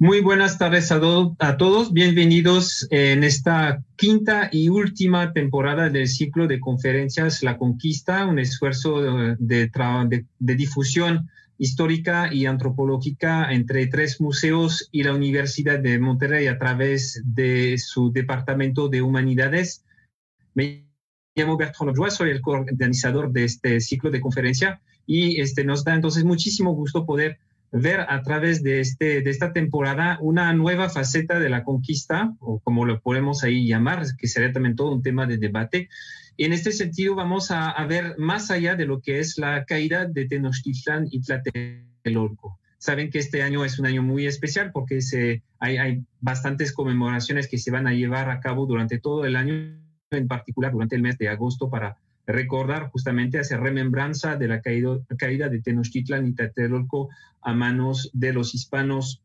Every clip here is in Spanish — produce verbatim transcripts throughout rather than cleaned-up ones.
Muy buenas tardes a, do, a todos. Bienvenidos en esta quinta y última temporada del ciclo de conferencias La Conquista, un esfuerzo de, de, de, de difusión histórica y antropológica entre tres museos y la Universidad de Monterrey a través de su Departamento de Humanidades. Me llamo Bertrand Lobjoy, soy el coorganizador de este ciclo de conferencia y este, nos da entonces muchísimo gusto poder ver a través de, este, de esta temporada una nueva faceta de la conquista, o como lo podemos ahí llamar, que sería también todo un tema de debate. Y en este sentido vamos a, a ver más allá de lo que es la caída de Tenochtitlán y Tlatelolco. Saben que este año es un año muy especial porque se, hay, hay bastantes conmemoraciones que se van a llevar a cabo durante todo el año, en particular durante el mes de agosto, para recordar justamente, hacer remembranza de la caída, caída de Tenochtitlán y Tlatelolco a manos de los hispanos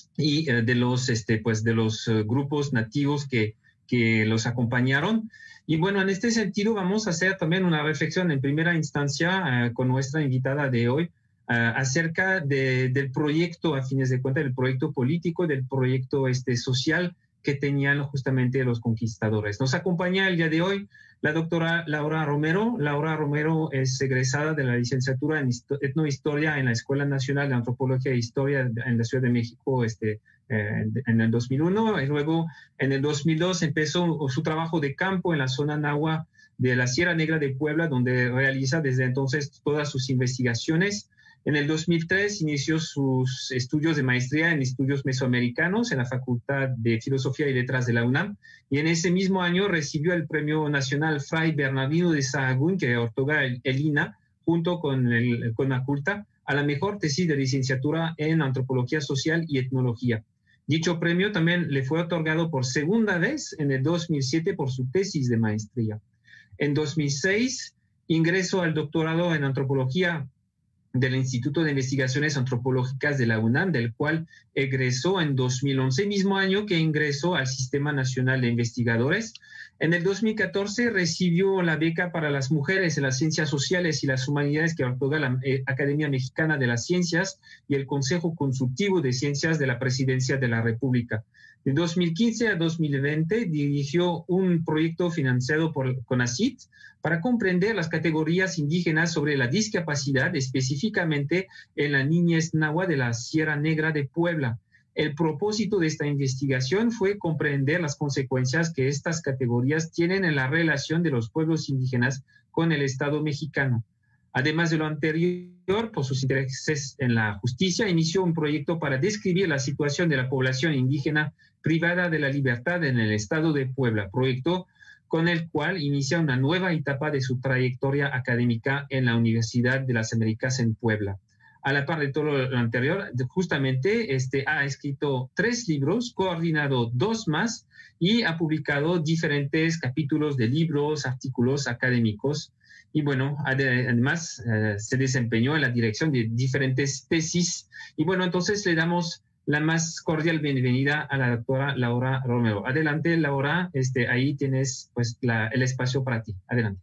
y eh, de los, este, pues, de los uh, grupos nativos que, que los acompañaron. Y bueno, en este sentido vamos a hacer también una reflexión en primera instancia uh, con nuestra invitada de hoy uh, acerca de, del proyecto, a fines de cuentas, del proyecto político, del proyecto este, social que tenían justamente los conquistadores. Nos acompaña el día de hoy la doctora Laura Romero. Laura Romero es egresada de la licenciatura en etnohistoria en la Escuela Nacional de Antropología e Historia en la Ciudad de México este, eh, en el dos mil uno. Y luego en el dos mil dos empezó su trabajo de campo en la zona náhuatl de la Sierra Negra de Puebla, donde realiza desde entonces todas sus investigaciones. En el dos mil tres inició sus estudios de maestría en estudios mesoamericanos en la Facultad de Filosofía y Letras de la UNAM, y en ese mismo año recibió el Premio Nacional Fray Bernardino de Sahagún, que otorga el, el I N A, junto con el CONACULTA, a la mejor tesis de licenciatura en Antropología Social y Etnología. Dicho premio también le fue otorgado por segunda vez en el dos mil siete por su tesis de maestría. En dos mil seis ingresó al doctorado en Antropología del Instituto de Investigaciones Antropológicas de la UNAM, del cual egresó en dos mil once, mismo año que ingresó al Sistema Nacional de Investigadores. En el dos mil catorce recibió la beca para las mujeres en las ciencias sociales y las humanidades que otorga la Academia Mexicana de las Ciencias y el Consejo Consultivo de Ciencias de la Presidencia de la República. De dos mil quince a dos mil veinte dirigió un proyecto financiado por CONACYT para comprender las categorías indígenas sobre la discapacidad, específicamente en la niñez náhuatl de la Sierra Negra de Puebla. El propósito de esta investigación fue comprender las consecuencias que estas categorías tienen en la relación de los pueblos indígenas con el Estado mexicano. Además de lo anterior, por sus intereses en la justicia, inició un proyecto para describir la situación de la población indígena privada de la libertad en el Estado de Puebla, proyecto con el cual inicia una nueva etapa de su trayectoria académica en la Universidad de las Américas en Puebla. A la par de todo lo anterior, justamente este, ha escrito tres libros, coordinado dos más y ha publicado diferentes capítulos de libros, artículos académicos. Y bueno, además eh, se desempeñó en la dirección de diferentes tesis. Y bueno, entonces le damos la más cordial bienvenida a la doctora Laura Romero. Adelante, Laura, este, ahí tienes pues la, el espacio para ti. Adelante.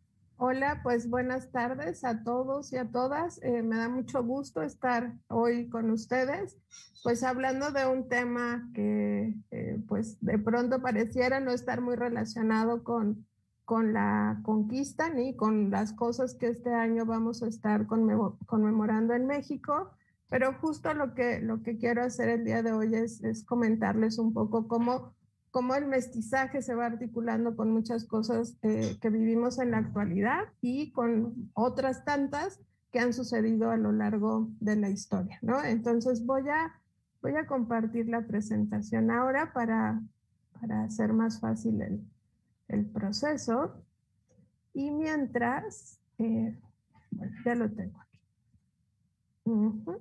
Hola, pues buenas tardes a todos y a todas. Eh, me da mucho gusto estar hoy con ustedes, pues hablando de un tema que eh, pues de pronto pareciera no estar muy relacionado con, con la conquista ni con las cosas que este año vamos a estar conmemorando en México. Pero justo lo que, lo que quiero hacer el día de hoy es, es comentarles un poco cómo, cómo el mestizaje se va articulando con muchas cosas eh, que vivimos en la actualidad y con otras tantas que han sucedido a lo largo de la historia, ¿no? Entonces voy a, voy a compartir la presentación ahora para, para hacer más fácil el, el proceso. Y mientras, eh, bueno, ya lo tengo aquí. Uh-huh.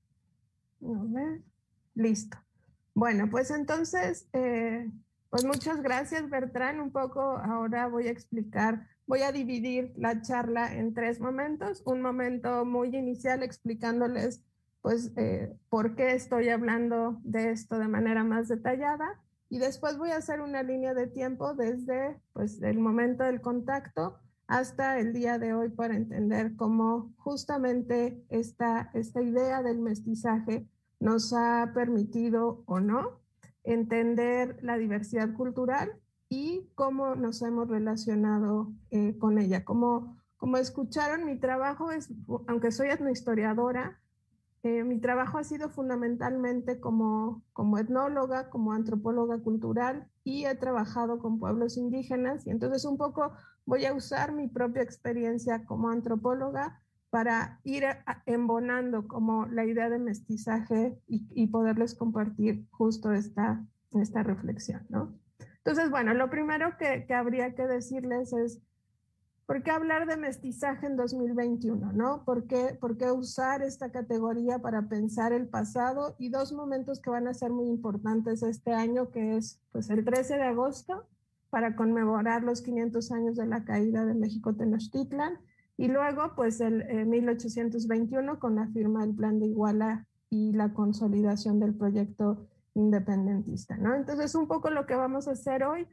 A ver, listo. Bueno, pues entonces, eh, pues muchas gracias, Bertrand. Un poco ahora voy a explicar, voy a dividir la charla en tres momentos. Un momento muy inicial explicándoles, pues, eh, por qué estoy hablando de esto de manera más detallada. Y después voy a hacer una línea de tiempo desde, pues, el momento del contacto hasta el día de hoy para entender cómo justamente esta, esta idea del mestizaje nos ha permitido o no entender la diversidad cultural y cómo nos hemos relacionado eh, con ella. Como, como escucharon, mi trabajo es, aunque soy etnohistoriadora, eh, mi trabajo ha sido fundamentalmente como, como etnóloga, como antropóloga cultural, y he trabajado con pueblos indígenas, y entonces un poco voy a usar mi propia experiencia como antropóloga para ir a, embonando como la idea de mestizaje y, y poderles compartir justo esta, esta reflexión, ¿no? Entonces, bueno, lo primero que, que habría que decirles es, ¿por qué hablar de mestizaje en dos mil veintiuno, no? ¿Por qué, ¿Por qué usar esta categoría para pensar el pasado? Y dos momentos que van a ser muy importantes este año, que es pues el trece de agosto, para conmemorar los quinientos años de la caída de México Tenochtitlan, y luego pues el eh, mil ochocientos veintiuno con la firma del Plan de Iguala y la consolidación del proyecto independentista, ¿no? Entonces un poco lo que vamos a hacer hoy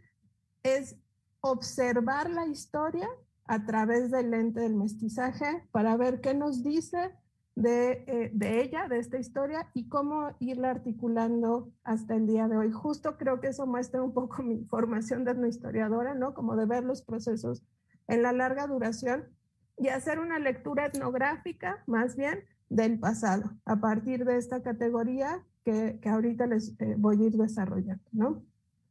es observar la historia a través del lente del mestizaje para ver qué nos dice de, eh, de ella, de esta historia, y cómo irla articulando hasta el día de hoy. Justo creo que eso muestra un poco mi formación de etnohistoriadora, ¿no? Como de ver los procesos en la larga duración y hacer una lectura etnográfica, más bien, del pasado, a partir de esta categoría que, que ahorita les eh, voy a ir desarrollando, ¿no?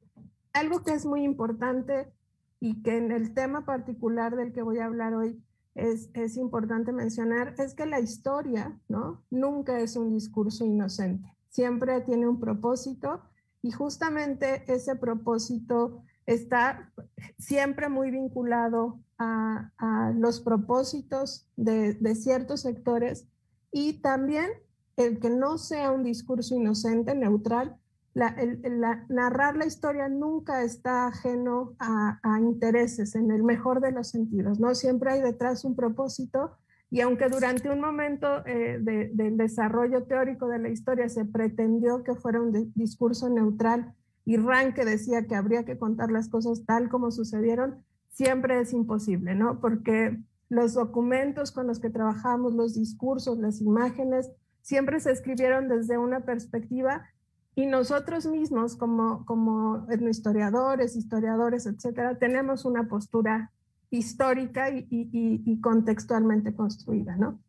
Algo que es muy importante y que en el tema particular del que voy a hablar hoy es, es importante mencionar es que la historia, ¿no? Nunca es un discurso inocente, siempre tiene un propósito, y justamente ese propósito está siempre muy vinculado a, a los propósitos de, de ciertos sectores, y también el que no sea un discurso inocente, neutral. La, el, la, narrar la historia nunca está ajeno a, a intereses, en el mejor de los sentidos, ¿no? Siempre hay detrás un propósito, y aunque durante un momento eh, de, del desarrollo teórico de la historia se pretendió que fuera un de, discurso neutral, y Ranke decía que habría que contar las cosas tal como sucedieron, siempre es imposible, ¿no? Porque los documentos con los que trabajamos, los discursos, las imágenes, siempre se escribieron desde una perspectiva. Y nosotros mismos, como, como etnohistoriadores, historiadores, etcétera, tenemos una postura histórica y, y, y contextualmente construida, ¿no?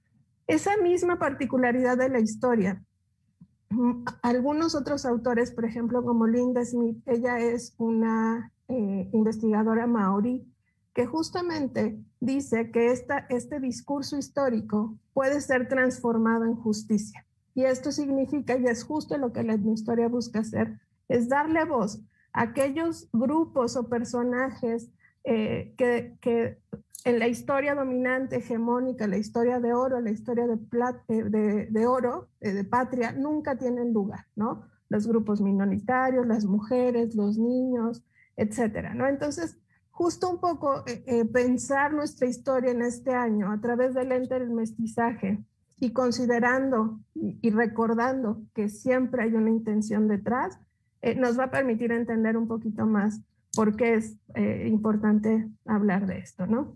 Esa misma particularidad de la historia, algunos otros autores, por ejemplo, como Linda Smith, ella es una eh, investigadora maorí, que justamente dice que esta, este discurso histórico puede ser transformado en justicia. Y esto significa, y es justo lo que la etnohistoria busca hacer, es darle voz a aquellos grupos o personajes eh, que, que en la historia dominante, hegemónica, la historia de oro, la historia de, plata, de, de oro, de, de patria, nunca tienen lugar, ¿no? Los grupos minoritarios, las mujeres, los niños, etcétera, ¿no? Entonces, justo un poco eh, eh, pensar nuestra historia en este año a través del lente del mestizaje, y considerando y, y recordando que siempre hay una intención detrás, eh, nos va a permitir entender un poquito más por qué es eh, importante hablar de esto, ¿no?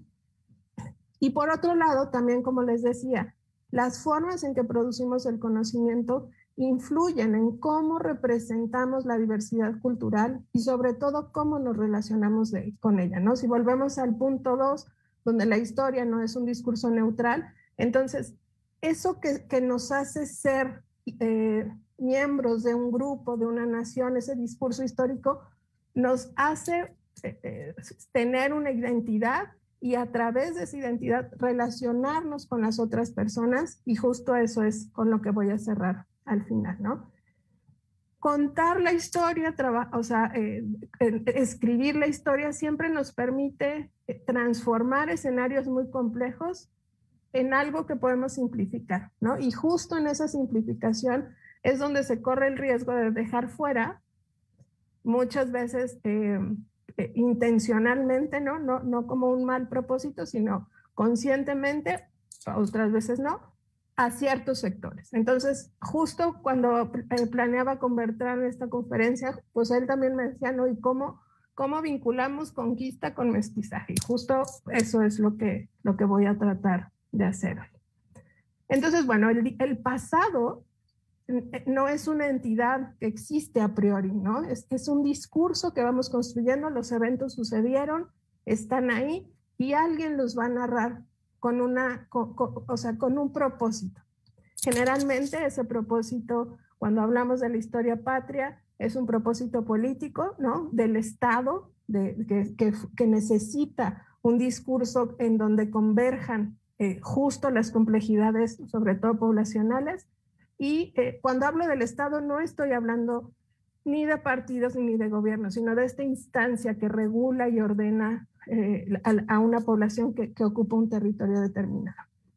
Y por otro lado, también, como les decía, las formas en que producimos el conocimiento influyen en cómo representamos la diversidad cultural y sobre todo cómo nos relacionamos de, con ella, ¿no? Si volvemos al punto dos, donde la historia no es un discurso neutral, entonces eso que, que nos hace ser eh, miembros de un grupo, de una nación, ese discurso histórico, nos hace eh, tener una identidad, y a través de esa identidad relacionarnos con las otras personas, y justo eso es con lo que voy a cerrar al final, ¿no? Contar la historia, o sea, eh, escribir la historia siempre nos permite transformar escenarios muy complejos en algo que podemos simplificar, ¿no? Y justo en esa simplificación es donde se corre el riesgo de dejar fuera, muchas veces eh, eh, intencionalmente, ¿no? ¿no? No como un mal propósito, sino conscientemente, otras veces no, a ciertos sectores. Entonces, justo cuando eh, planeaba convertir en esta conferencia, pues él también me decía, ¿no? ¿Y cómo, cómo vinculamos conquista con mestizaje? Y justo eso es lo que, lo que voy a tratar de hacer hoy. Entonces, bueno, el, el pasado no es una entidad que existe a priori, ¿no? Es, es un discurso que vamos construyendo, los eventos sucedieron, están ahí y alguien los va a narrar con, una, con, con, o sea, con un propósito. Generalmente ese propósito, cuando hablamos de la historia patria, es un propósito político, ¿no? Del Estado, de, que, que, que necesita un discurso en donde converjan eh, justo las complejidades, sobre todo poblacionales. Y eh, cuando hablo del Estado no estoy hablando ni de partidos ni de gobierno, sino de esta instancia que regula y ordena eh, a, a una población que, que ocupa un territorio determinado.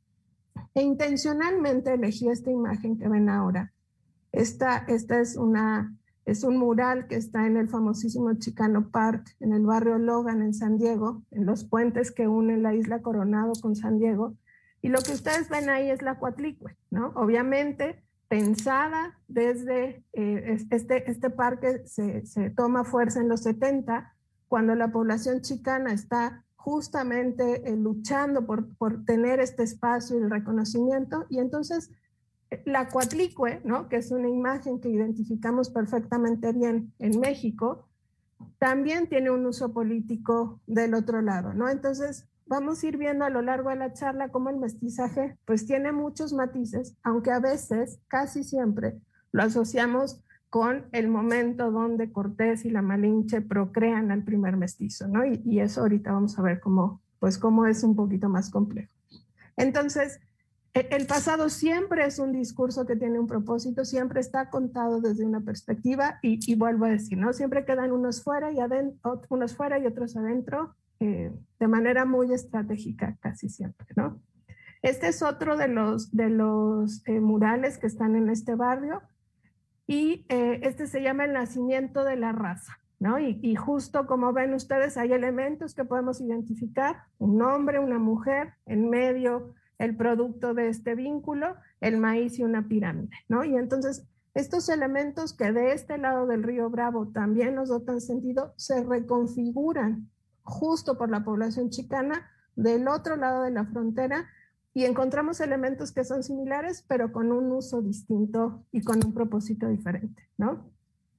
E intencionalmente elegí esta imagen que ven ahora. Esta, esta es, una, es un mural que está en el famosísimo Chicano Park, en el barrio Logan, en San Diego, en los puentes que unen la isla Coronado con San Diego. Y lo que ustedes ven ahí es la Coatlicue, ¿no? Obviamente, pensada desde eh, este, este parque se, se toma fuerza en los setenta, cuando la población chicana está justamente eh, luchando por, por tener este espacio y el reconocimiento, y entonces la Coatlicue, ¿no? Que es una imagen que identificamos perfectamente bien en México, también tiene un uso político del otro lado, ¿no? Entonces vamos a ir viendo a lo largo de la charla cómo el mestizaje pues tiene muchos matices, aunque a veces, casi siempre, lo asociamos con el momento donde Cortés y la Malinche procrean al primer mestizo, ¿no? Y, y eso ahorita vamos a ver cómo, pues cómo es un poquito más complejo. Entonces, el pasado siempre es un discurso que tiene un propósito, siempre está contado desde una perspectiva y, y vuelvo a decir, ¿no? Siempre quedan unos fuera y, adentro, unos fuera y otros adentro, eh, de manera muy estratégica casi siempre, ¿no? Este es otro de los, de los eh, murales que están en este barrio y eh, este se llama El nacimiento de la raza, ¿no? Y, y justo como ven ustedes hay elementos que podemos identificar, un hombre, una mujer, en medio el producto de este vínculo, el maíz y una pirámide, ¿no? Y entonces estos elementos que de este lado del río Bravo también nos dotan sentido, se reconfiguran justo por la población chicana del otro lado de la frontera y encontramos elementos que son similares, pero con un uso distinto y con un propósito diferente, ¿no?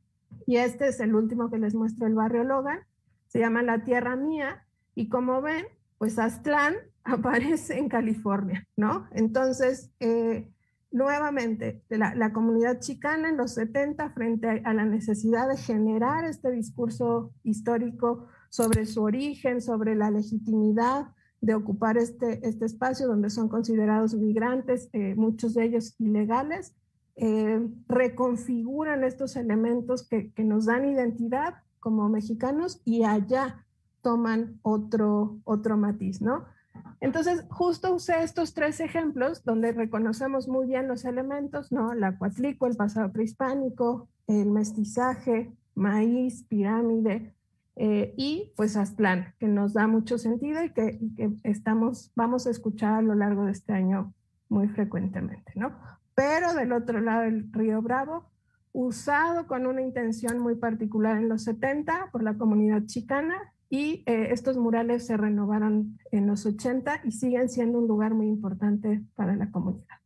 Y este es el último que les muestro, el barrio Logan, se llama La Tierra Mía, y como ven, pues Aztlán aparece en California, ¿no? Entonces, eh, nuevamente, la, la comunidad chicana en los setenta, frente a, a la necesidad de generar este discurso histórico sobre su origen, sobre la legitimidad de ocupar este, este espacio donde son considerados migrantes, eh, muchos de ellos ilegales, eh, reconfiguran estos elementos que, que nos dan identidad como mexicanos y allá toman otro, otro matiz, ¿no? Entonces, justo usé estos tres ejemplos donde reconocemos muy bien los elementos, ¿no? La Coatlicue, el pasado prehispánico, el mestizaje, maíz, pirámide, eh, y pues Aztlán, que nos da mucho sentido y que, y que estamos, vamos a escuchar a lo largo de este año muy frecuentemente, ¿no? Pero del otro lado del río Bravo, usado con una intención muy particular en los setenta por la comunidad chicana, y eh, estos murales se renovaron en los ochenta y siguen siendo un lugar muy importante para la comunidad.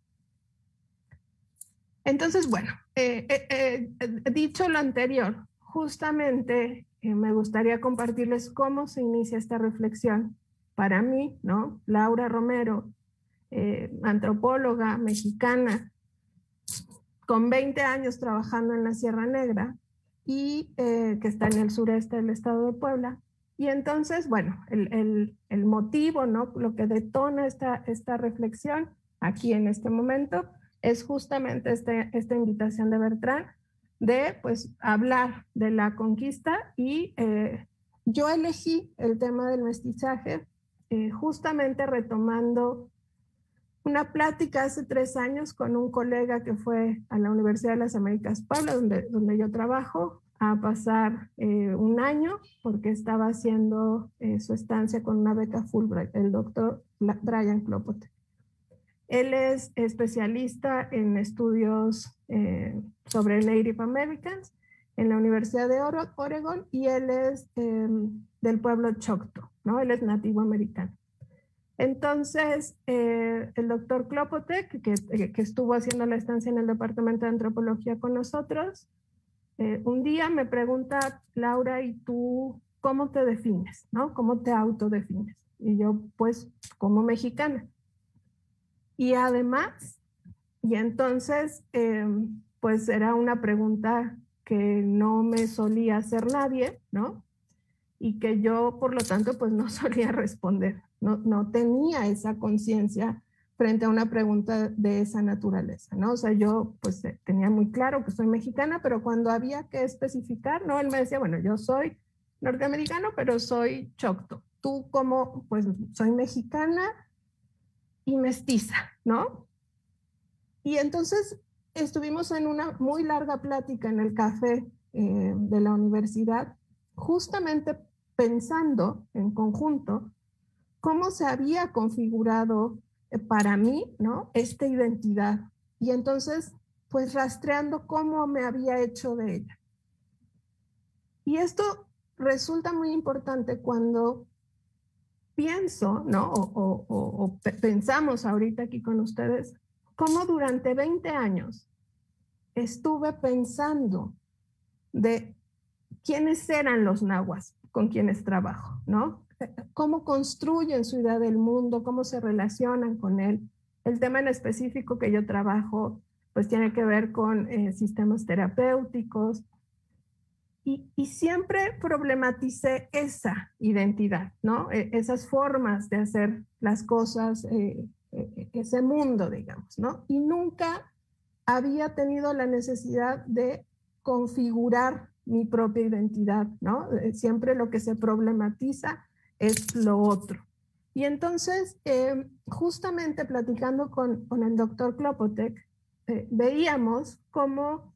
Entonces, bueno, eh, eh, eh, dicho lo anterior, justamente eh, me gustaría compartirles cómo se inicia esta reflexión. Para mí, ¿no? Laura Romero, eh, antropóloga mexicana, con veinte años trabajando en la Sierra Negra y eh, que está en el sureste del estado de Puebla. Y entonces, bueno, el, el, el motivo, ¿no? Lo que detona esta, esta reflexión aquí en este momento es justamente este, esta invitación de Bertrand de, pues, hablar de la conquista y eh, yo elegí el tema del mestizaje eh, justamente retomando una plática hace tres años con un colega que fue a la Universidad de las Américas Puebla, donde, donde yo trabajo, a pasar eh, un año porque estaba haciendo eh, su estancia con una beca Fulbright, el doctor Brian Clopote. Él es especialista en estudios eh, sobre Native Americans en la Universidad de Oregon y él es eh, del pueblo Choctaw, ¿no? Él es nativo americano. Entonces, eh, el doctor Klopotek, que, que estuvo haciendo la estancia en el departamento de antropología con nosotros, eh, un día me pregunta, Laura, ¿y tú cómo te defines? ¿No? ¿Cómo te autodefines? Y yo, pues, como mexicana. Y además, y entonces, eh, pues era una pregunta que no me solía hacer nadie, ¿no? Y que yo, por lo tanto, pues no solía responder. No, no tenía esa conciencia frente a una pregunta de esa naturaleza, ¿no? O sea, yo pues tenía muy claro que soy mexicana, pero cuando había que especificar, ¿no? Él me decía, bueno, yo soy norteamericano, pero soy chocto. Tú como, pues soy mexicana y mestiza, ¿no? Y entonces estuvimos en una muy larga plática en el café eh, de la universidad, justamente pensando en conjunto cómo se había configurado eh, para mí, ¿no? Esta identidad. Y entonces, pues rastreando cómo me había hecho de ella. Y esto resulta muy importante cuando pienso, ¿no? O, o, o, o pensamos ahorita aquí con ustedes, cómo durante veinte años estuve pensando de quiénes eran los nahuas con quienes trabajo, ¿no? Cómo construyen su idea del mundo, cómo se relacionan con él. El tema en específico que yo trabajo, pues tiene que ver con eh, sistemas terapéuticos. Y, y siempre problematicé esa identidad, ¿no? E esas formas de hacer las cosas, eh, eh, ese mundo, digamos, ¿no? Y nunca había tenido la necesidad de configurar mi propia identidad, ¿no? Siempre lo que se problematiza es lo otro. Y entonces, eh, justamente platicando con, con el doctor Klopotek, eh, veíamos cómo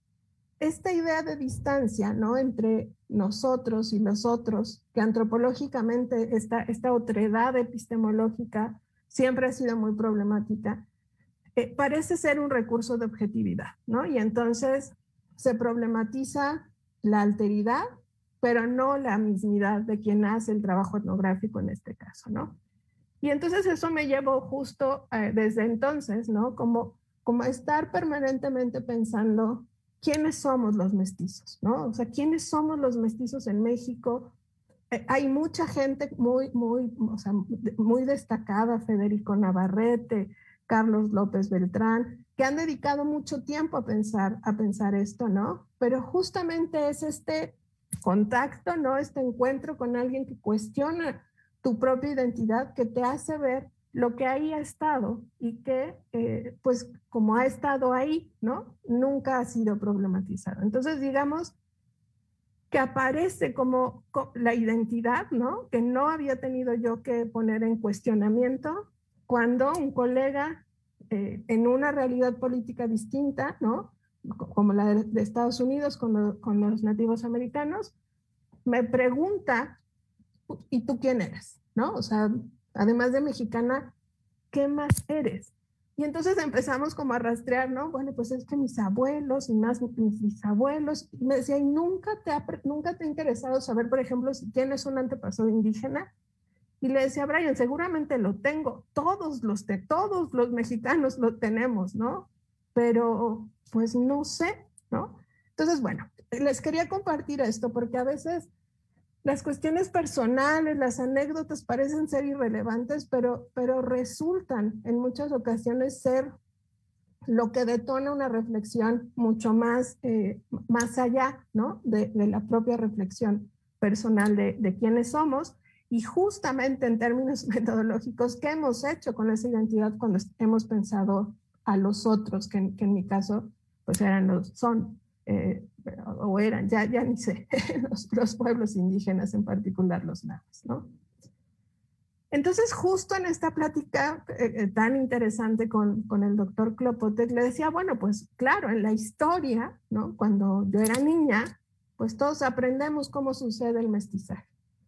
esta idea de distancia, ¿no? Entre nosotros y los otros, que antropológicamente esta, esta otredad epistemológica siempre ha sido muy problemática, eh, parece ser un recurso de objetividad, ¿no? Y entonces se problematiza la alteridad, pero no la mismidad de quien hace el trabajo etnográfico en este caso, ¿no? Y entonces eso me llevó justo eh, desde entonces, ¿no? Como, como estar permanentemente pensando quiénes somos los mestizos, ¿no? O sea, quiénes somos los mestizos en México. Eh, hay mucha gente muy, muy, o sea, muy destacada, Federico Navarrete, Carlos López Beltrán, que han dedicado mucho tiempo a pensar, a pensar esto, ¿no? Pero justamente es este contacto, ¿no? Este encuentro con alguien que cuestiona tu propia identidad, que te hace ver lo que ahí ha estado y que, eh, pues, como ha estado ahí, ¿no? Nunca ha sido problematizado. Entonces, digamos que aparece como la identidad, ¿no? Que no había tenido yo que poner en cuestionamiento cuando un colega eh, en una realidad política distinta, ¿no? Como la de, de Estados Unidos con, lo, con los nativos americanos, me pregunta, ¿y tú quién eres? ¿No? O sea, además de mexicana, ¿qué más eres? Y entonces empezamos como a rastrear, ¿no? Bueno, pues es que mis abuelos y más mis bisabuelos, y me decía, ¿y nunca te, ha, nunca te ha interesado saber, por ejemplo, si tienes un antepasado indígena? Y le decía, Brian, seguramente lo tengo, todos los, de, todos los mexicanos lo tenemos, ¿no? Pero pues no sé, ¿no? Entonces, bueno, les quería compartir esto porque a veces las cuestiones personales, las anécdotas parecen ser irrelevantes, pero, pero resultan en muchas ocasiones ser lo que detona una reflexión mucho más, eh, más allá, ¿no? de, de la propia reflexión personal de, de quiénes somos. Y justamente en términos metodológicos, ¿qué hemos hecho con esa identidad cuando hemos pensado a los otros, que, que en mi caso pues eran los, son, eh, o eran, ya, ya ni sé, los, los pueblos indígenas, en particular los nahuas, ¿no? Entonces, justo en esta plática eh, tan interesante con, con el doctor Klopotek, le decía, bueno, pues claro, en la historia, ¿no? Cuando yo era niña, pues todos aprendemos cómo sucede el mestizaje.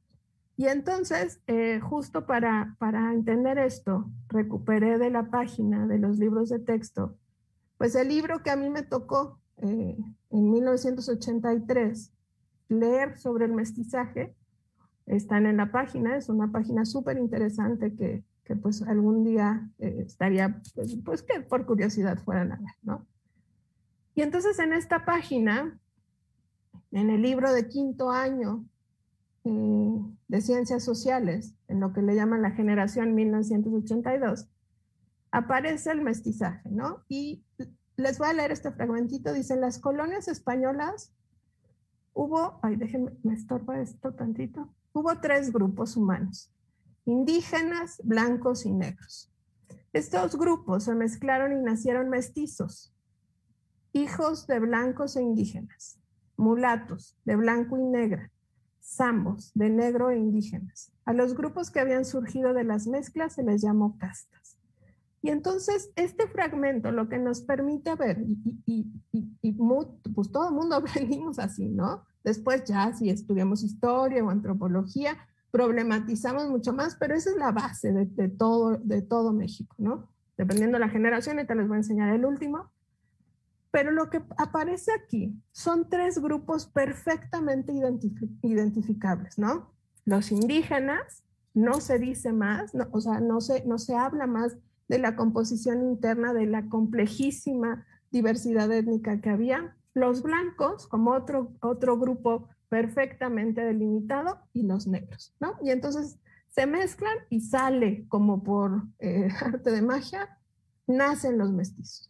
Y entonces, eh, justo para, para entender esto, recuperé de la página de los libros de texto, pues el libro que a mí me tocó eh, en mil novecientos ochenta y tres leer sobre el mestizaje, están en la página, es una página súper interesante que, que pues algún día eh, estaría, pues, pues que por curiosidad fueran a ver, ¿no? Y entonces en esta página, en el libro de quinto año eh, de Ciencias Sociales, en lo que le llaman la generación mil novecientos ochenta y dos, aparece el mestizaje, ¿no? Y les voy a leer este fragmentito. Dice, en las colonias españolas hubo, ay, déjenme, me estorba esto tantito, hubo tres grupos humanos, indígenas, blancos y negros. Estos grupos se mezclaron y nacieron mestizos, hijos de blancos e indígenas, mulatos de blanco y negra, zambos de negro e indígenas. A los grupos que habían surgido de las mezclas se les llamó castas. Y entonces este fragmento lo que nos permite ver, y, y, y, y muy, pues todo el mundo aprendimos así, ¿no? Después ya si estudiamos historia o antropología, problematizamos mucho más, pero esa es la base de, de, todo, de todo México, ¿no? Dependiendo de la generación, ahorita les voy a enseñar el último. Pero lo que aparece aquí son tres grupos perfectamente identif- identificables, ¿no? Los indígenas, no se dice más, no, o sea, no se, no se habla más de la composición interna, de la complejísima diversidad étnica que había. Los blancos, como otro, otro grupo perfectamente delimitado, y los negros, ¿no? Y entonces se mezclan y sale como por eh, arte de magia, nacen los mestizos.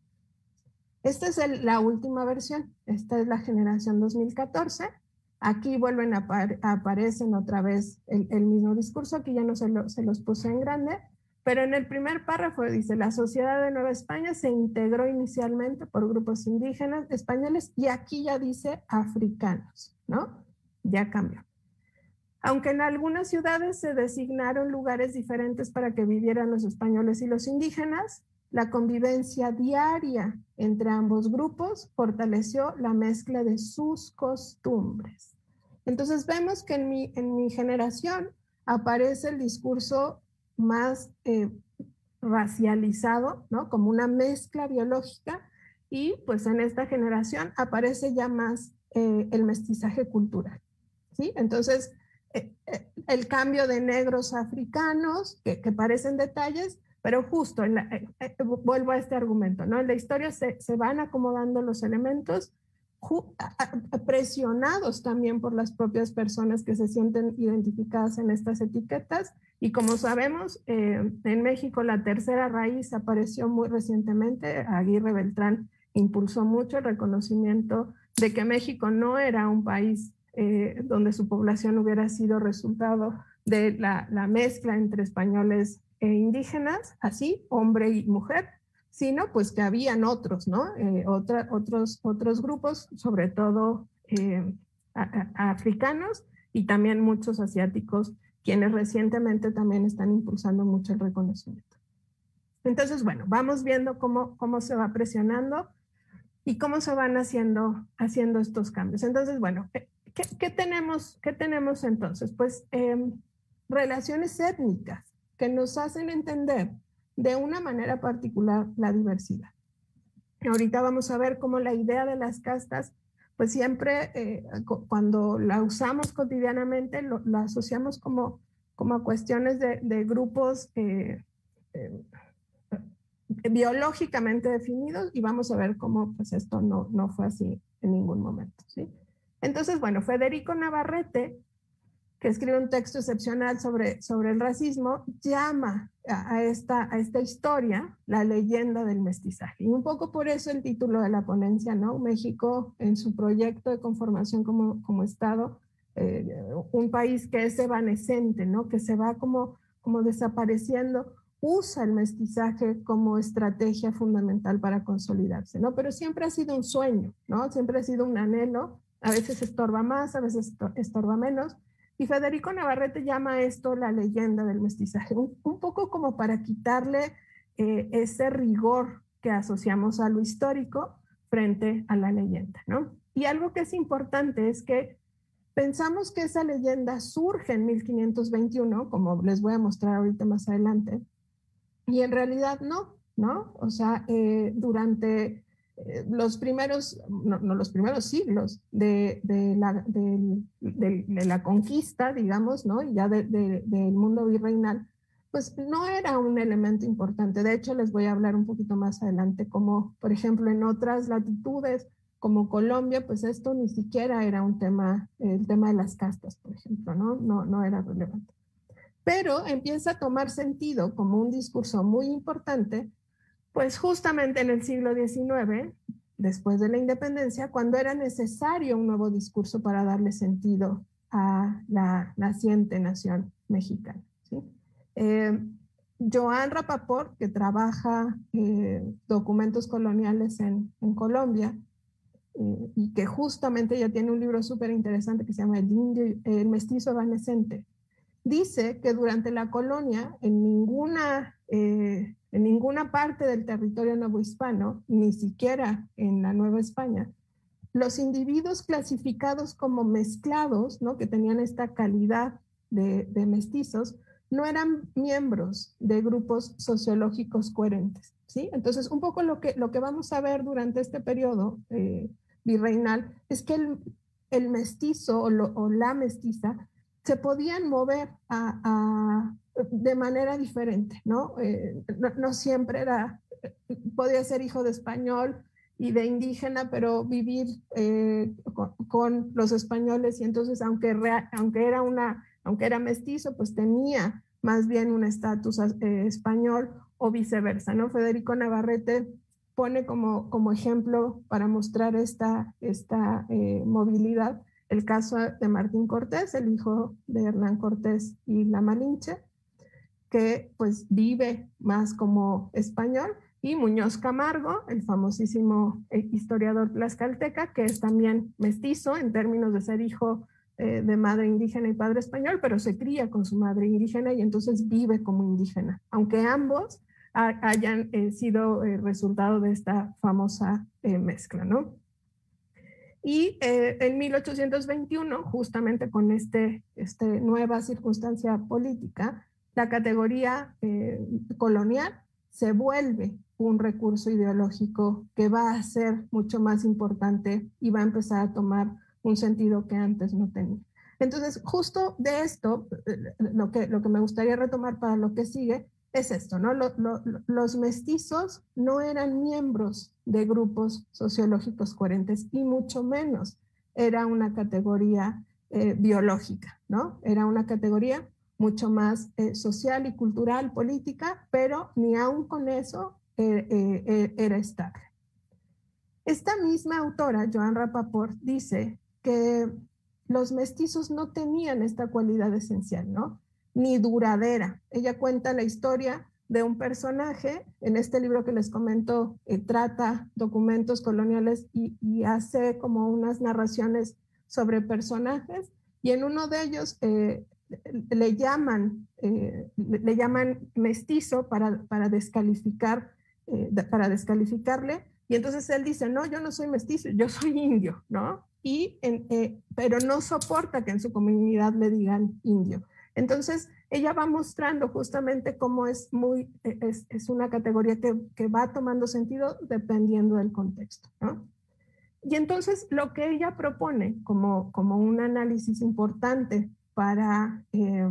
Esta es el, la última versión, esta es la generación dos mil catorce. Aquí vuelven a, apar, aparecen otra vez el, el mismo discurso, aquí ya no se, lo, se los puse en grande, pero en el primer párrafo dice, la sociedad de Nueva España se integró inicialmente por grupos indígenas españoles y aquí ya dice africanos, ¿no? Ya cambió. Aunque en algunas ciudades se designaron lugares diferentes para que vivieran los españoles y los indígenas, la convivencia diaria entre ambos grupos fortaleció la mezcla de sus costumbres. Entonces vemos que en mi, en mi generación aparece el discurso más eh, racializado, ¿no? Como una mezcla biológica, y pues en esta generación aparece ya más eh, el mestizaje cultural, ¿sí? Entonces, eh, eh, el cambio de negros a africanos, que, que parecen detalles, pero justo, en la, eh, eh, vuelvo a este argumento, ¿no? En la historia se, se van acomodando los elementos, presionados también por las propias personas que se sienten identificadas en estas etiquetas. Y como sabemos, eh, en México la tercera raíz apareció muy recientemente. Aguirre Beltrán impulsó mucho el reconocimiento de que México no era un país eh, donde su población hubiera sido resultado de la, la mezcla entre españoles e indígenas, así, hombre y mujer, sino pues que habían otros, ¿no? Eh, otra, otros, otros grupos, sobre todo eh, a, a africanos y también muchos asiáticos, quienes recientemente también están impulsando mucho el reconocimiento. Entonces, bueno, vamos viendo cómo, cómo se va presionando y cómo se van haciendo, haciendo estos cambios. Entonces, bueno, ¿qué, qué, tenemos, qué tenemos entonces? Pues eh, relaciones étnicas que nos hacen entender de una manera particular la diversidad. Ahorita vamos a ver cómo la idea de las castas, pues siempre eh, cuando la usamos cotidianamente, lo, la asociamos como, como a cuestiones de, de grupos eh, eh, biológicamente definidos, y vamos a ver cómo pues esto no, no fue así en ningún momento, ¿sí? Entonces, bueno, Federico Navarrete, que escribe un texto excepcional sobre, sobre el racismo, llama a, a, esta, a esta historia la leyenda del mestizaje. Y un poco por eso el título de la ponencia, ¿no? México en su proyecto de conformación como, como Estado, eh, un país que es evanescente, ¿no? Que se va como, como desapareciendo, usa el mestizaje como estrategia fundamental para consolidarse, ¿no? Pero siempre ha sido un sueño, ¿no? Siempre ha sido un anhelo, a veces estorba más, a veces estorba menos. Y Federico Navarrete llama esto la leyenda del mestizaje, un, un poco como para quitarle eh, ese rigor que asociamos a lo histórico frente a la leyenda, ¿no? Y algo que es importante es que pensamos que esa leyenda surge en mil quinientos veintiuno, como les voy a mostrar ahorita más adelante, y en realidad no, ¿no? O sea, eh, durante los primeros, no, no los primeros siglos de, de, la, de, de, de la conquista, digamos, ¿no? Y ya de, de, del mundo virreinal, pues no era un elemento importante. De hecho, les voy a hablar un poquito más adelante, como por ejemplo en otras latitudes, como Colombia, pues esto ni siquiera era un tema, el tema de las castas, por ejemplo, ¿no? No, no era relevante. Pero empieza a tomar sentido como un discurso muy importante, pues justamente en el siglo diecinueve, después de la independencia, cuando era necesario un nuevo discurso para darle sentido a la naciente nación mexicana, ¿sí? Eh, Joan Rapaport, que trabaja eh, documentos coloniales en, en Colombia, eh, y que justamente ella tiene un libro súper interesante que se llama El Indio, el Mestizo Evanescente, dice que durante la colonia en ninguna, eh, en ninguna parte del territorio novohispano, ni siquiera en la Nueva España, los individuos clasificados como mezclados, ¿no? Que tenían esta calidad de, de mestizos, no eran miembros de grupos sociológicos coherentes, ¿sí? Entonces, un poco lo que, lo que vamos a ver durante este periodo eh, virreinal es que el, el mestizo o, lo, o la mestiza se podían mover a, a, de manera diferente, ¿no? Eh, no, no siempre era, podía ser hijo de español y de indígena, pero vivir eh, con, con los españoles, y entonces aunque, rea, aunque, era una, aunque era mestizo, pues tenía más bien un estatus eh, español o viceversa, ¿no? Federico Navarrete pone como, como ejemplo para mostrar esta, esta eh, movilidad el caso de Martín Cortés, el hijo de Hernán Cortés y la Malinche, que pues vive más como español, y Muñoz Camargo, el famosísimo historiador tlaxcalteca, que es también mestizo en términos de ser hijo eh, de madre indígena y padre español, pero se cría con su madre indígena y entonces vive como indígena, aunque ambos ha, hayan eh, sido eh, resultado de esta famosa eh, mezcla, ¿no? Y eh, en mil ochocientos veintiuno, justamente con esta este nueva circunstancia política, la categoría eh, colonial se vuelve un recurso ideológico que va a ser mucho más importante y va a empezar a tomar un sentido que antes no tenía. Entonces, justo de esto, lo que, lo que me gustaría retomar para lo que sigue es esto, ¿no? Lo, lo, los mestizos no eran miembros de grupos sociológicos coherentes y mucho menos era una categoría eh, biológica, ¿no? Era una categoría mucho más eh, social y cultural, política, pero ni aún con eso eh, eh, era estable. Esta misma autora, Joan Rapaport, dice que los mestizos no tenían esta cualidad esencial, ¿no? Ni duradera. Ella cuenta la historia de un personaje, en este libro que les comento, eh, trata documentos coloniales y, y hace como unas narraciones sobre personajes, y en uno de ellos eh, le llaman, eh, le llaman mestizo para, para descalificar, eh, para descalificarle, y entonces él dice, no, yo no soy mestizo, yo soy indio, ¿no? Y en, eh, pero no soporta que en su comunidad le digan indio. Entonces, ella va mostrando justamente cómo es, muy, es, es una categoría que, que va tomando sentido dependiendo del contexto, ¿no? Y entonces, lo que ella propone como, como un análisis importante para eh,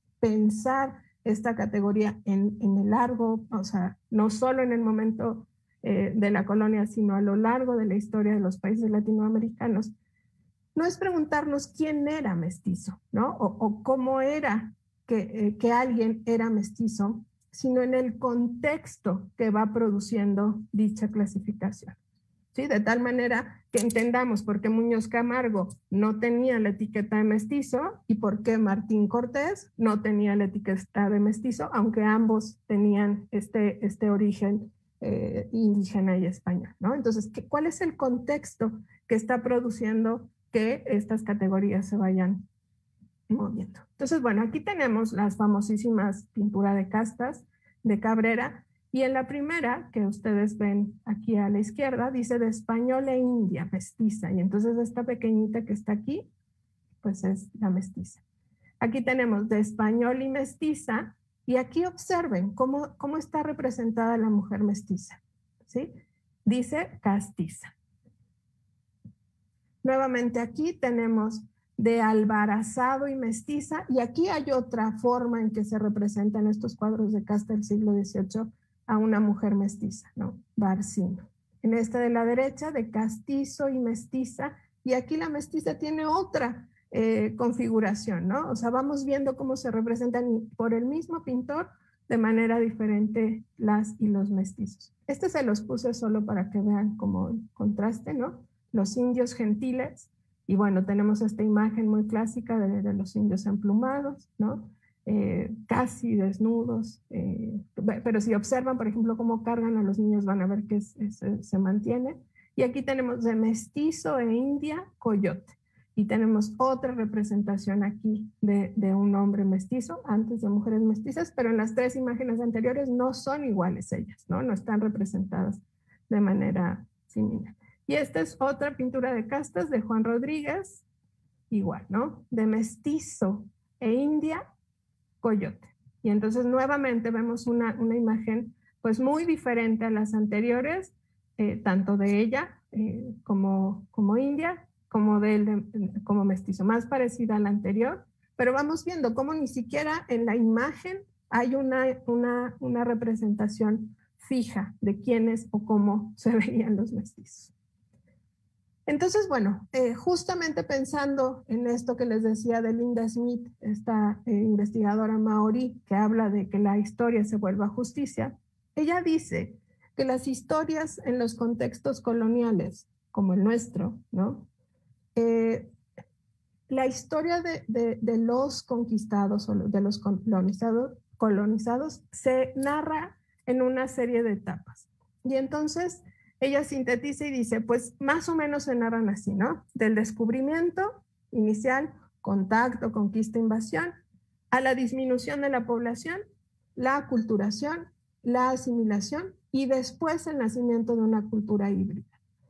pensar esta categoría en, en el largo, o sea, no solo en el momento eh, de la colonia, sino a lo largo de la historia de los países latinoamericanos, no es preguntarnos quién era mestizo, ¿no? O, o cómo era que, eh, que alguien era mestizo, sino en el contexto que va produciendo dicha clasificación, ¿sí? De tal manera que entendamos por qué Muñoz Camargo no tenía la etiqueta de mestizo y por qué Martín Cortés no tenía la etiqueta de mestizo, aunque ambos tenían este, este origen eh, indígena y español, ¿no? Entonces, ¿qué, ¿cuál es el contexto que está produciendo que estas categorías se vayan moviendo? Entonces, bueno, aquí tenemos las famosísimas pinturas de castas de Cabrera, y en la primera, que ustedes ven aquí a la izquierda, dice de español e india, mestiza, y entonces esta pequeñita que está aquí, pues es la mestiza. Aquí tenemos de español y mestiza, y aquí observen cómo, cómo está representada la mujer mestiza, ¿sí? Dice castiza. Nuevamente aquí tenemos de albarazado y mestiza, y aquí hay otra forma en que se representan estos cuadros de casta del siglo dieciocho a una mujer mestiza, ¿no? Barcino. En este de la derecha, de castizo y mestiza, y aquí la mestiza tiene otra eh, configuración, ¿no? O sea, vamos viendo cómo se representan por el mismo pintor de manera diferente las y los mestizos. Este se los puse solo para que vean como contraste, ¿no? Los indios gentiles, y bueno, tenemos esta imagen muy clásica de, de los indios emplumados, ¿no? Eh, casi desnudos, eh, pero si observan, por ejemplo, cómo cargan a los niños, van a ver que es, es, se mantiene. Y aquí tenemos de mestizo e india, coyote. Y tenemos otra representación aquí de, de un hombre mestizo, antes de mujeres mestizas, pero en las tres imágenes anteriores no son iguales ellas, ¿no? No están representadas de manera similar. Y esta es otra pintura de castas de Juan Rodríguez, igual, ¿no? De mestizo e india, coyote. Y entonces nuevamente vemos una, una imagen pues muy diferente a las anteriores, eh, tanto de ella eh, como, como india, como de él, de, como mestizo, más parecida a la anterior, pero vamos viendo cómo ni siquiera en la imagen hay una, una, una representación fija de quiénes o cómo se veían los mestizos. Entonces, bueno, eh, justamente pensando en esto que les decía de Linda Smith, esta eh, investigadora maorí que habla de que la historia se vuelva justicia, ella dice que las historias en los contextos coloniales, como el nuestro, ¿no? Eh, la historia de, de, de los conquistados o de los colonizados, colonizados se narra en una serie de etapas. Y entonces ella sintetiza y dice, pues más o menos se narran así, ¿no? Del descubrimiento inicial, contacto, conquista, invasión, a la disminución de la población, la aculturación, la asimilación y después el nacimiento de una cultura híbrida.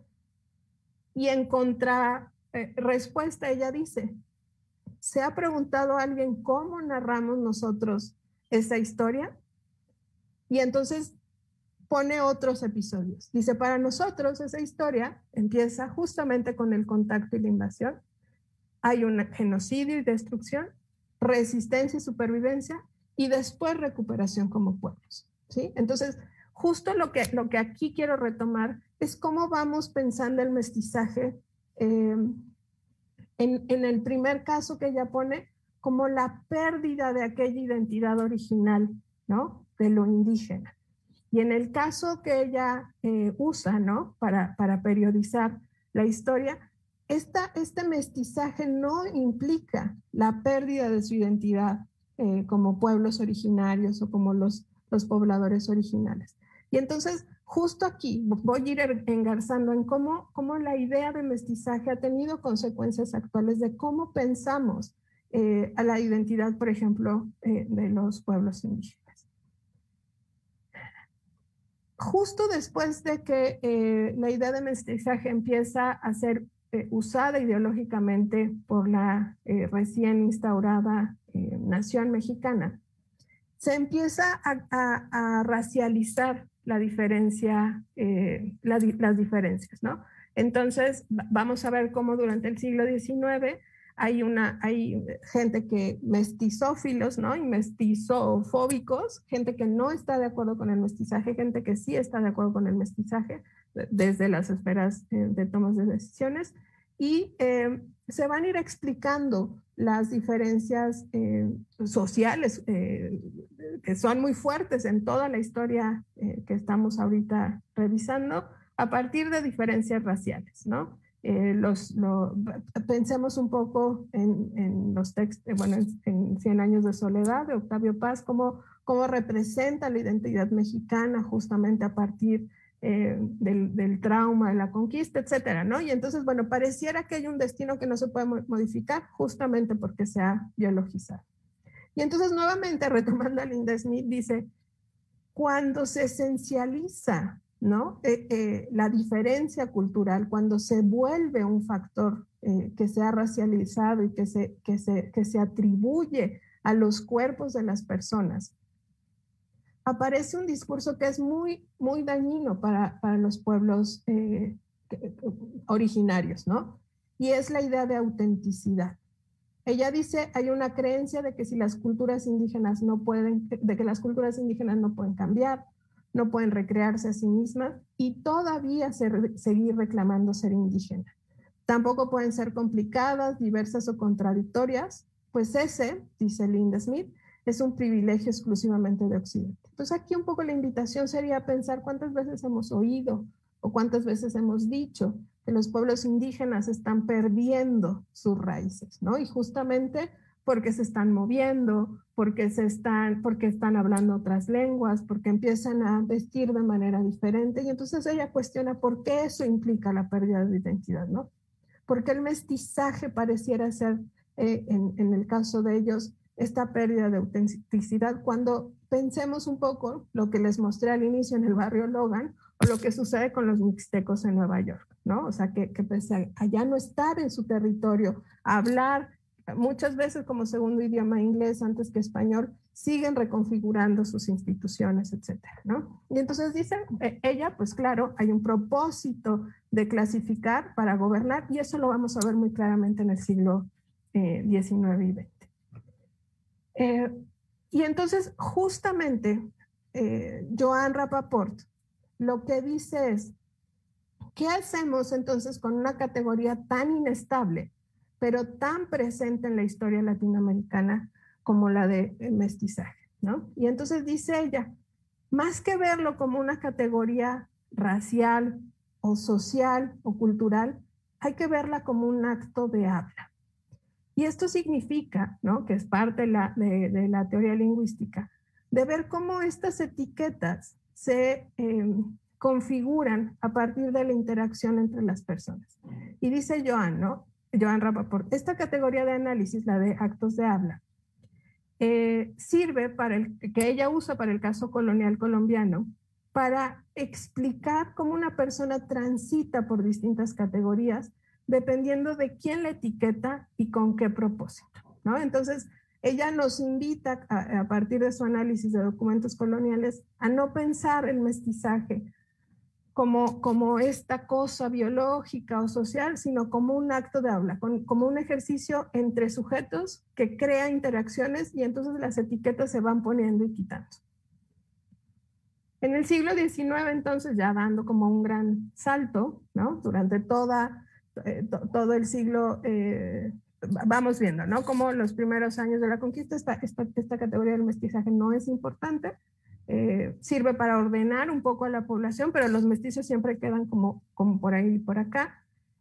Y en contra eh, respuesta ella dice, ¿se ha preguntado a alguien cómo narramos nosotros esa historia? Y entonces pone otros episodios. Dice, para nosotros esa historia empieza justamente con el contacto y la invasión. Hay un genocidio y destrucción, resistencia y supervivencia, y después recuperación como pueblos, ¿sí? Entonces, justo lo que, lo que aquí quiero retomar es cómo vamos pensando el mestizaje eh, en, en el primer caso que ella pone como la pérdida de aquella identidad original, ¿no? De lo indígena. Y en el caso que ella eh, usa, ¿no? Para, para periodizar la historia, esta, este mestizaje no implica la pérdida de su identidad eh, como pueblos originarios o como los, los pobladores originales. Y entonces, justo aquí voy a ir engarzando en cómo, cómo la idea de mestizaje ha tenido consecuencias actuales de cómo pensamos eh, a la identidad, por ejemplo, eh, de los pueblos indígenas. Justo después de que eh, la idea de mestizaje empieza a ser eh, usada ideológicamente por la eh, recién instaurada eh, nación mexicana, se empieza a, a, a racializar la diferencia, eh, la, las diferencias, ¿no? Entonces, vamos a ver cómo durante el siglo diecinueve hay, una, hay gente que mestizófilos, ¿no? Y mestizofóbicos, gente que no está de acuerdo con el mestizaje, gente que sí está de acuerdo con el mestizaje desde las esferas eh, de tomas de decisiones, y eh, se van a ir explicando las diferencias eh, sociales eh, que son muy fuertes en toda la historia eh, que estamos ahorita revisando a partir de diferencias raciales, ¿no? Eh, los, lo, pensemos un poco en, en los textos, bueno, en, en Cien años de soledad de Octavio Paz, cómo, cómo representa la identidad mexicana justamente a partir eh, del, del trauma, de la conquista, etcétera, ¿no? Y entonces, bueno, pareciera que hay un destino que no se puede modificar justamente porque se ha biologizado. Y entonces, nuevamente, retomando a Linda Smith, dice, cuando se esencializa, ¿no? Eh, eh, la diferencia cultural, cuando se vuelve un factor eh, que se ha racializado y que se, que, se, que se atribuye a los cuerpos de las personas, aparece un discurso que es muy, muy dañino para, para los pueblos eh, originarios, ¿no? Y es la idea de autenticidad. ella dice, hay una creencia de que si las culturas indígenas no pueden, de que las culturas indígenas no pueden cambiar, no pueden recrearse a sí mismas y todavía ser, seguir reclamando ser indígena. Tampoco pueden ser complicadas, diversas o contradictorias, pues ese, dice Linda Smith, es un privilegio exclusivamente de Occidente. Entonces aquí un poco la invitación sería pensar cuántas veces hemos oído o cuántas veces hemos dicho que los pueblos indígenas están perdiendo sus raíces, ¿no? Y justamente porque se están moviendo, porque, se están, porque están hablando otras lenguas, porque empiezan a vestir de manera diferente. Y entonces ella cuestiona por qué eso implica la pérdida de identidad, ¿no? Porque el mestizaje pareciera ser, eh, en, en el caso de ellos, esta pérdida de autenticidad, cuando pensemos un poco lo que les mostré al inicio en el barrio Logan, o lo que sucede con los mixtecos en Nueva York, ¿no? O sea, que, que pese a ya no estar en su territorio, a hablar muchas veces como segundo idioma inglés antes que español, siguen reconfigurando sus instituciones, etcétera, ¿no? Y entonces dice ella, pues claro, hay un propósito de clasificar para gobernar, y eso lo vamos a ver muy claramente en el siglo eh, diecinueve y veinte. Eh, y entonces, justamente, eh, Joan Rapaport lo que dice es, ¿qué hacemos entonces con una categoría tan inestable, pero tan presente en la historia latinoamericana como la de mestizaje, ¿no? Y entonces dice ella, más que verlo como una categoría racial o social o cultural, hay que verla como un acto de habla. Y esto significa, ¿no?, que es parte de la, de, de la teoría lingüística, de ver cómo estas etiquetas se eh, configuran a partir de la interacción entre las personas. Y dice Joan, ¿no? Joan Rapaport, esta categoría de análisis, la de actos de habla, eh, sirve para el que ella usa para el caso colonial colombiano, para explicar cómo una persona transita por distintas categorías dependiendo de quién la etiqueta y con qué propósito, ¿no? Entonces, ella nos invita a, a partir de su análisis de documentos coloniales a no pensar el mestizaje como, como esta cosa biológica o social, sino como un acto de habla, con, como un ejercicio entre sujetos que crea interacciones y entonces las etiquetas se van poniendo y quitando. En el siglo diecinueve, entonces, ya dando como un gran salto, ¿no? Durante toda, eh, to, todo el siglo, eh, vamos viendo, ¿no? Como los primeros años de la conquista, esta, esta, esta categoría del mestizaje no es importante, eh, sirve para ordenar un poco a la población, pero los mestizos siempre quedan como, como por ahí y por acá.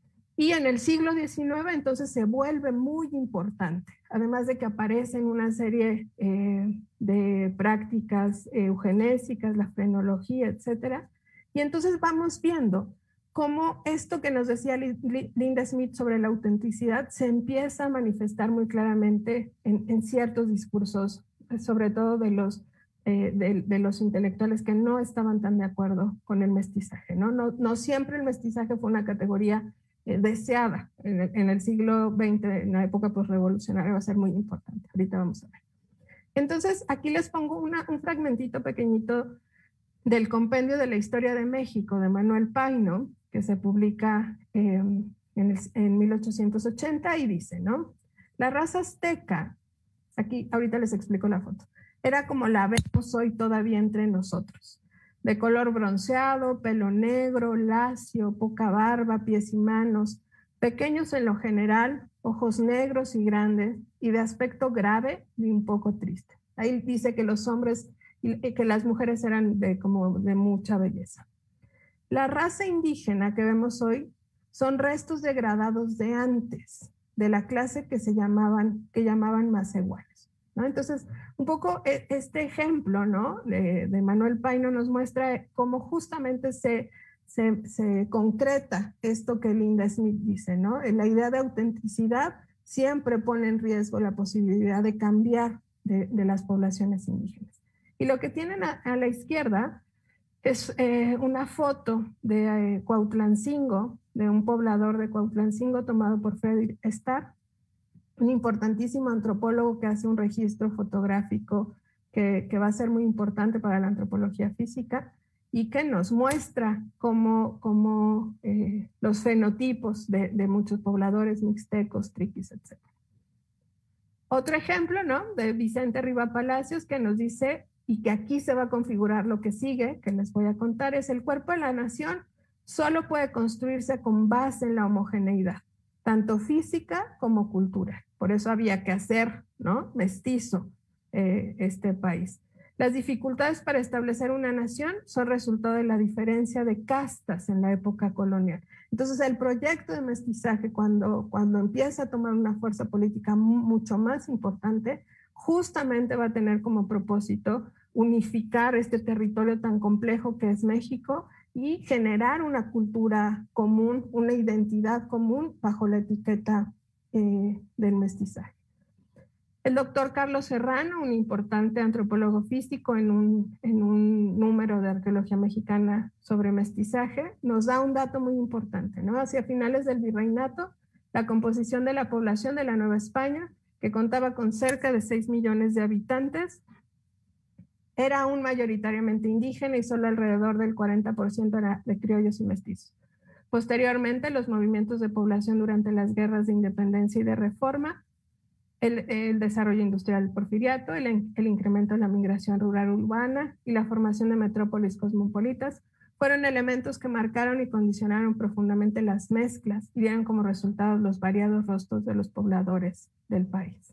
Y en el siglo diecinueve, entonces, se vuelve muy importante, además de que aparecen una serie eh, de prácticas eugenésicas, la frenología, etcétera. Y entonces vamos viendo cómo esto que nos decía Linda Smith sobre la autenticidad se empieza a manifestar muy claramente en, en ciertos discursos, sobre todo de los, eh, de, de los intelectuales que no estaban tan de acuerdo con el mestizaje, ¿no? No, no siempre el mestizaje fue una categoría deseada en el, en el siglo veinte, en la época postrevolucionaria, va a ser muy importante. Ahorita vamos a ver. Entonces, aquí les pongo una, un fragmentito pequeñito del Compendio de la Historia de México de Manuel Paino, que se publica eh, en, el, en mil ochocientos ochenta y dice, ¿no? La raza azteca, aquí ahorita les explico la foto, era como la vemos hoy todavía entre nosotros. De color bronceado, pelo negro, lacio, poca barba, pies y manos, pequeños en lo general, ojos negros y grandes, y de aspecto grave y un poco triste. Ahí dice que los hombres y que las mujeres eran de, como de mucha belleza. La raza indígena que vemos hoy son restos degradados de antes, de la clase que se llamaban, que llamaban macehuanes, ¿no? Entonces, un poco este ejemplo, ¿no?, de, de Manuel Paino nos muestra cómo justamente se, se, se concreta esto que Linda Smith dice, ¿no? La idea de autenticidad siempre pone en riesgo la posibilidad de cambiar de, de las poblaciones indígenas. Y lo que tienen a, a la izquierda es eh, una foto de eh, Cuautlancingo, de un poblador de Cuautlancingo tomado por Frederick Starr, un importantísimo antropólogo que hace un registro fotográfico que, que va a ser muy importante para la antropología física y que nos muestra cómo, cómo eh, los fenotipos de, de muchos pobladores mixtecos, triquis, etcétera. Otro ejemplo, ¿no? De Vicente Riva Palacios, que nos dice, y que aquí se va a configurar lo que sigue, que les voy a contar, es el cuerpo de la nación solo puede construirse con base en la homogeneidad, tanto física como cultural. Por eso había que hacer, ¿no? Mestizo eh, este país. Las dificultades para establecer una nación son resultado de la diferencia de castas en la época colonial. Entonces, el proyecto de mestizaje, cuando, cuando empieza a tomar una fuerza política mucho más importante, justamente va a tener como propósito unificar este territorio tan complejo que es México y generar una cultura común, una identidad común bajo la etiqueta eh, del mestizaje. El doctor Carlos Serrano, un importante antropólogo físico en un, en un número de arqueología mexicana sobre mestizaje, nos da un dato muy importante, ¿no? Hacia finales del virreinato, la composición de la población de la Nueva España, que contaba con cerca de seis millones de habitantes, era aún mayoritariamente indígena y solo alrededor del cuarenta por ciento era de criollos y mestizos. Posteriormente, los movimientos de población durante las guerras de independencia y de reforma, el, el desarrollo industrial del porfiriato, el, el incremento de la migración rural urbana y la formación de metrópolis cosmopolitas fueron elementos que marcaron y condicionaron profundamente las mezclas y dieron como resultado los variados rostros de los pobladores del país.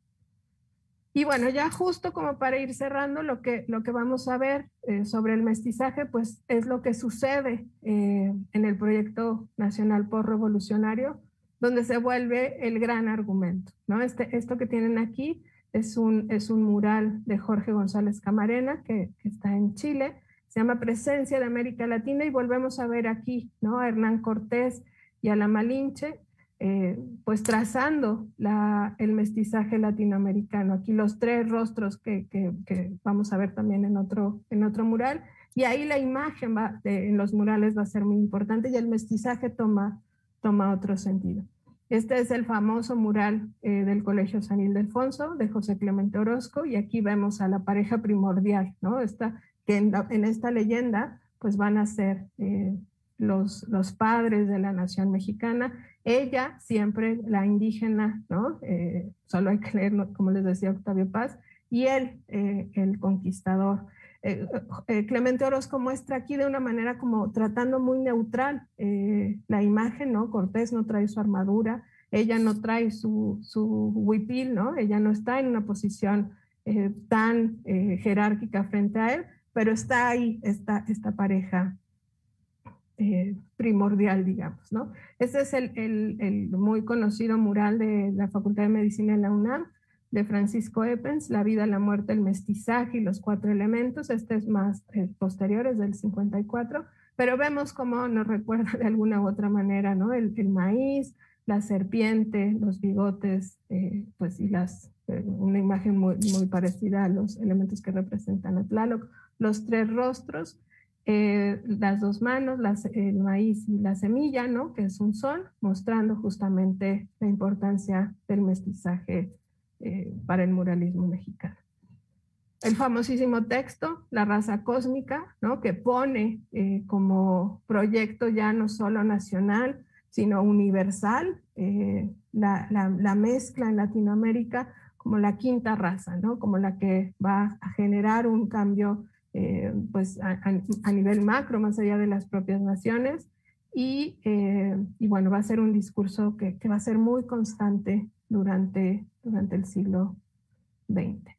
Y bueno, ya justo como para ir cerrando, lo que, lo que vamos a ver eh, sobre el mestizaje, pues es lo que sucede eh, en el proyecto nacional postrevolucionario, donde se vuelve el gran argumento, ¿no? Este, esto que tienen aquí es un, es un mural de Jorge González Camarena, que, que está en Chile, se llama Presencia de América Latina, y volvemos a ver aquí, ¿no? A Hernán Cortés y a la Malinche, Eh, pues trazando la, el mestizaje latinoamericano. Aquí los tres rostros que, que, que vamos a ver también en otro, en otro mural, y ahí la imagen va, de, en los murales va a ser muy importante y el mestizaje toma, toma otro sentido. Este es el famoso mural eh, del Colegio San Ildefonso de José Clemente Orozco, y aquí vemos a la pareja primordial, ¿no? Esta, que en, en esta leyenda pues van a ser eh, los, los padres de la nación mexicana. Ella, siempre la indígena, ¿no? Eh, solo hay que leerlo, como les decía Octavio Paz, y él, eh, el conquistador. Eh, eh, Clemente Orozco muestra aquí de una manera como tratando muy neutral eh, la imagen, ¿no? Cortés no trae su armadura, ella no trae su, su huipil, ¿no? Ella no está en una posición eh, tan eh, jerárquica frente a él, pero está ahí esta, esta pareja Eh, primordial, digamos, ¿no? Este es el, el, el muy conocido mural de la Facultad de Medicina de la UNAM, de Francisco Eppens, La vida, la muerte, el mestizaje y los cuatro elementos. Este es más eh, posterior, es del cincuenta y cuatro, pero vemos cómo nos recuerda de alguna u otra manera, ¿no? El, el maíz, la serpiente, los bigotes, eh, pues y las, eh, una imagen muy, muy parecida a los elementos que representan a Tlaloc, los tres rostros, Eh, las dos manos, las, el maíz y la semilla, ¿no? Que es un sol, mostrando justamente la importancia del mestizaje eh, para el muralismo mexicano. El famosísimo texto, La raza cósmica, ¿no? Que pone eh, como proyecto ya no solo nacional, sino universal, eh, la, la, la mezcla en Latinoamérica como la quinta raza, ¿no? Como la que va a generar un cambio Eh, pues a, a, a nivel macro, más allá de las propias naciones, y, eh, y bueno, va a ser un discurso que, que va a ser muy constante durante, durante el siglo veinte.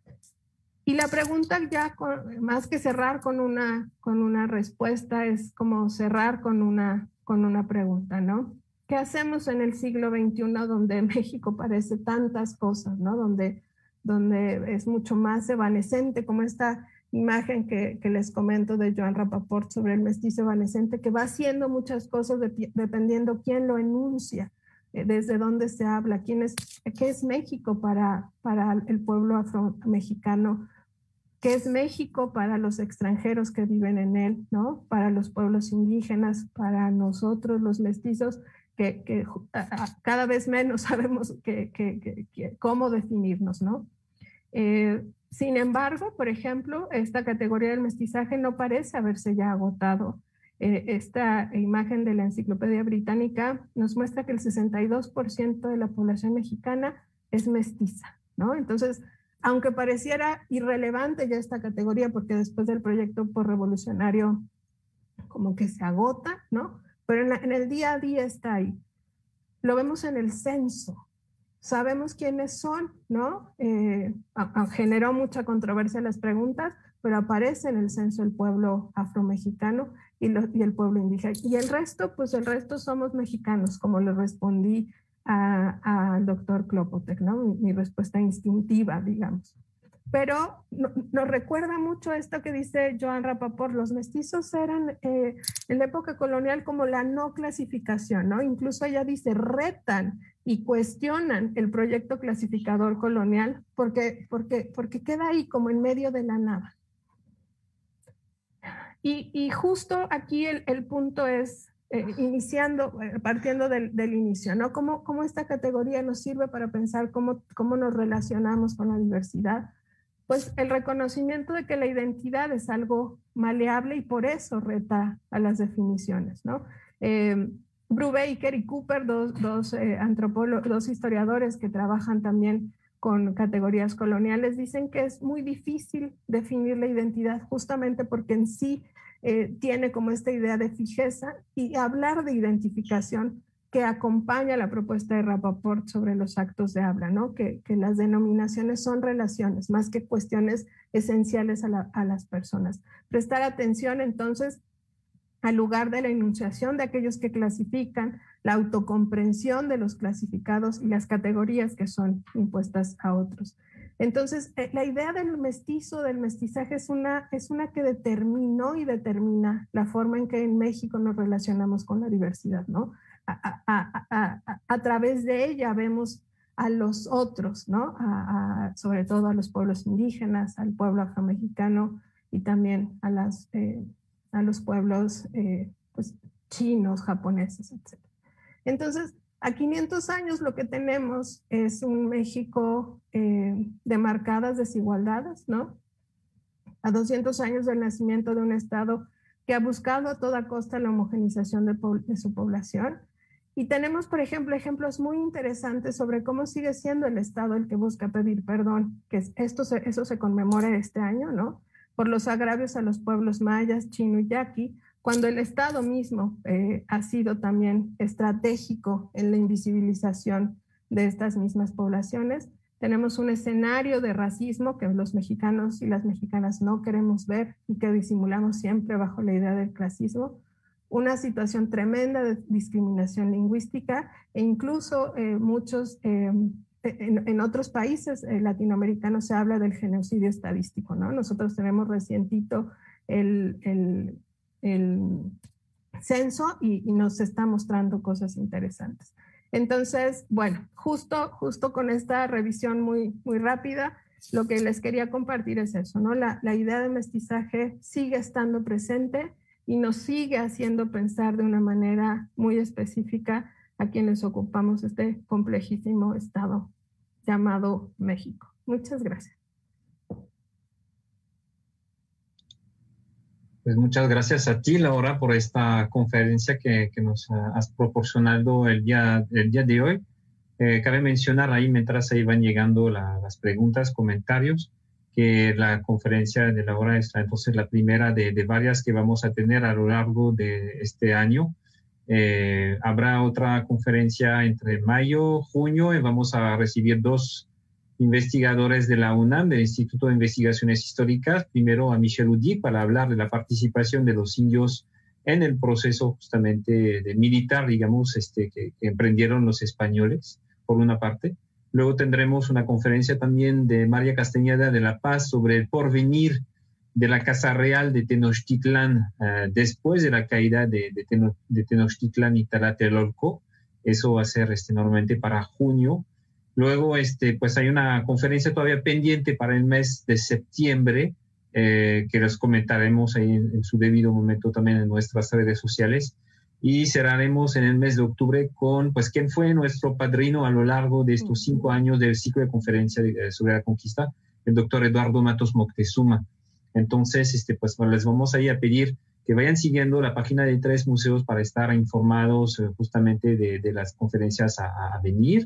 Y la pregunta ya, con, más que cerrar con una, con una respuesta, es como cerrar con una, con una pregunta, ¿no? ¿Qué hacemos en el siglo veintiuno donde México parece tantas cosas, ¿no? Donde, donde es mucho más evanescente, como esta imagen que, que les comento de Joan Rapaport sobre el mestizo evanescente, que va haciendo muchas cosas de, dependiendo quién lo enuncia, eh, desde dónde se habla, quién es, qué es México para, para el pueblo afro-mexicano, qué es México para los extranjeros que viven en él, ¿no? Para los pueblos indígenas, para nosotros los mestizos, que, que a, a, cada vez menos sabemos que, que, que, que, cómo definirnos, ¿no? Eh, Sin embargo, por ejemplo, esta categoría del mestizaje no parece haberse ya agotado. Eh, esta imagen de la Enciclopedia Británica nos muestra que el sesenta y dos por ciento de la población mexicana es mestiza, ¿no? Entonces, aunque pareciera irrelevante ya esta categoría, porque después del proyecto posrevolucionario como que se agota, ¿no? Pero en, la, en el día a día está ahí. Lo vemos en el censo. Sabemos quiénes son, ¿no? Eh, a, a, generó mucha controversia las preguntas, pero aparece en el censo el pueblo afromexicano y, lo, y el pueblo indígena. Y el resto, pues el resto somos mexicanos, como le respondí al doctor Klopotec, ¿no? Mi, mi respuesta instintiva, digamos. Pero no, nos recuerda mucho esto que dice Joan Rapaport, los mestizos eran eh, en la época colonial como la no clasificación, ¿no? Incluso ella dice, retan y cuestionan el proyecto clasificador colonial porque, porque, porque queda ahí como en medio de la nada. Y, y justo aquí el, el punto es, eh, iniciando, eh, partiendo del, del inicio, ¿no? ¿Cómo, cómo esta categoría nos sirve para pensar cómo, cómo nos relacionamos con la diversidad? Pues el reconocimiento de que la identidad es algo maleable y por eso reta a las definiciones, ¿no? Eh, Brubaker y Cooper, dos, dos eh, antropólogos, dos historiadores que trabajan también con categorías coloniales, dicen que es muy difícil definir la identidad justamente porque en sí eh, tiene como esta idea de fijeza y hablar de identificación que acompaña la propuesta de Rapaport sobre los actos de habla, ¿no? Que, que las denominaciones son relaciones, más que cuestiones esenciales a, la, a las personas. Prestar atención entonces al lugar de la enunciación de aquellos que clasifican, la autocomprensión de los clasificados y las categorías que son impuestas a otros. Entonces, eh, la idea del mestizo, del mestizaje, es una, es una que determinó y determina la forma en que en México nos relacionamos con la diversidad, ¿no? A, a, a, a, a través de ella vemos a los otros, ¿no? A, a, sobre todo a los pueblos indígenas, al pueblo afromexicano y también a, las, eh, a los pueblos eh, pues, chinos, japoneses, etcétera. Entonces, a quinientos años lo que tenemos es un México eh, de marcadas desigualdades, ¿no? A doscientos años del nacimiento de un Estado que ha buscado a toda costa la homogenización de, de su población. Y tenemos, por ejemplo, ejemplos muy interesantes sobre cómo sigue siendo el Estado el que busca pedir perdón, que esto se, eso se conmemora este año, ¿no? Por los agravios a los pueblos mayas, chino y yaqui, cuando el Estado mismo eh, ha sido también estratégico en la invisibilización de estas mismas poblaciones. Tenemos un escenario de racismo que los mexicanos y las mexicanas no queremos ver y que disimulamos siempre bajo la idea del clasismo. Una situación tremenda de discriminación lingüística e incluso eh, muchos, eh, en, en otros países eh, latinoamericanos se habla del genocidio estadístico, ¿no? Nosotros tenemos recientito el, el, el censo y, y nos está mostrando cosas interesantes. Entonces, bueno, justo, justo con esta revisión muy, muy rápida, lo que les quería compartir es eso, ¿no? La, la idea de mestizaje sigue estando presente y nos sigue haciendo pensar de una manera muy específica a quienes ocupamos este complejísimo estado llamado México. Muchas gracias. Pues muchas gracias a ti, Laura, por esta conferencia que, que nos has proporcionado el día, el día de hoy. Eh, cabe mencionar ahí, mientras ahí van llegando la, las preguntas, comentarios, que la conferencia de Laura es entonces la primera de, de varias que vamos a tener a lo largo de este año. Eh, habrá otra conferencia entre mayo, junio, y vamos a recibir dos investigadores de la UNAM, del Instituto de Investigaciones Históricas. Primero a Michel Udic para hablar de la participación de los indios en el proceso justamente de militar, digamos, este, que, que emprendieron los españoles, por una parte. Luego tendremos una conferencia también de María Castañeda de La Paz sobre el porvenir de la Casa Real de Tenochtitlán uh, después de la caída de, de, Teno, de Tenochtitlán y Tlatelolco. Eso va a ser este, normalmente para junio. Luego este, pues hay una conferencia todavía pendiente para el mes de septiembre, eh, que les comentaremos ahí en, en su debido momento también en nuestras redes sociales. Y cerraremos en el mes de octubre con, pues, quién fue nuestro padrino a lo largo de estos cinco años del ciclo de conferencia de, sobre la conquista, el doctor Eduardo Matos Moctezuma. Entonces, este, pues, les vamos ahí a pedir que vayan siguiendo la página de Tres Museos para estar informados eh, justamente de, de las conferencias a, a venir.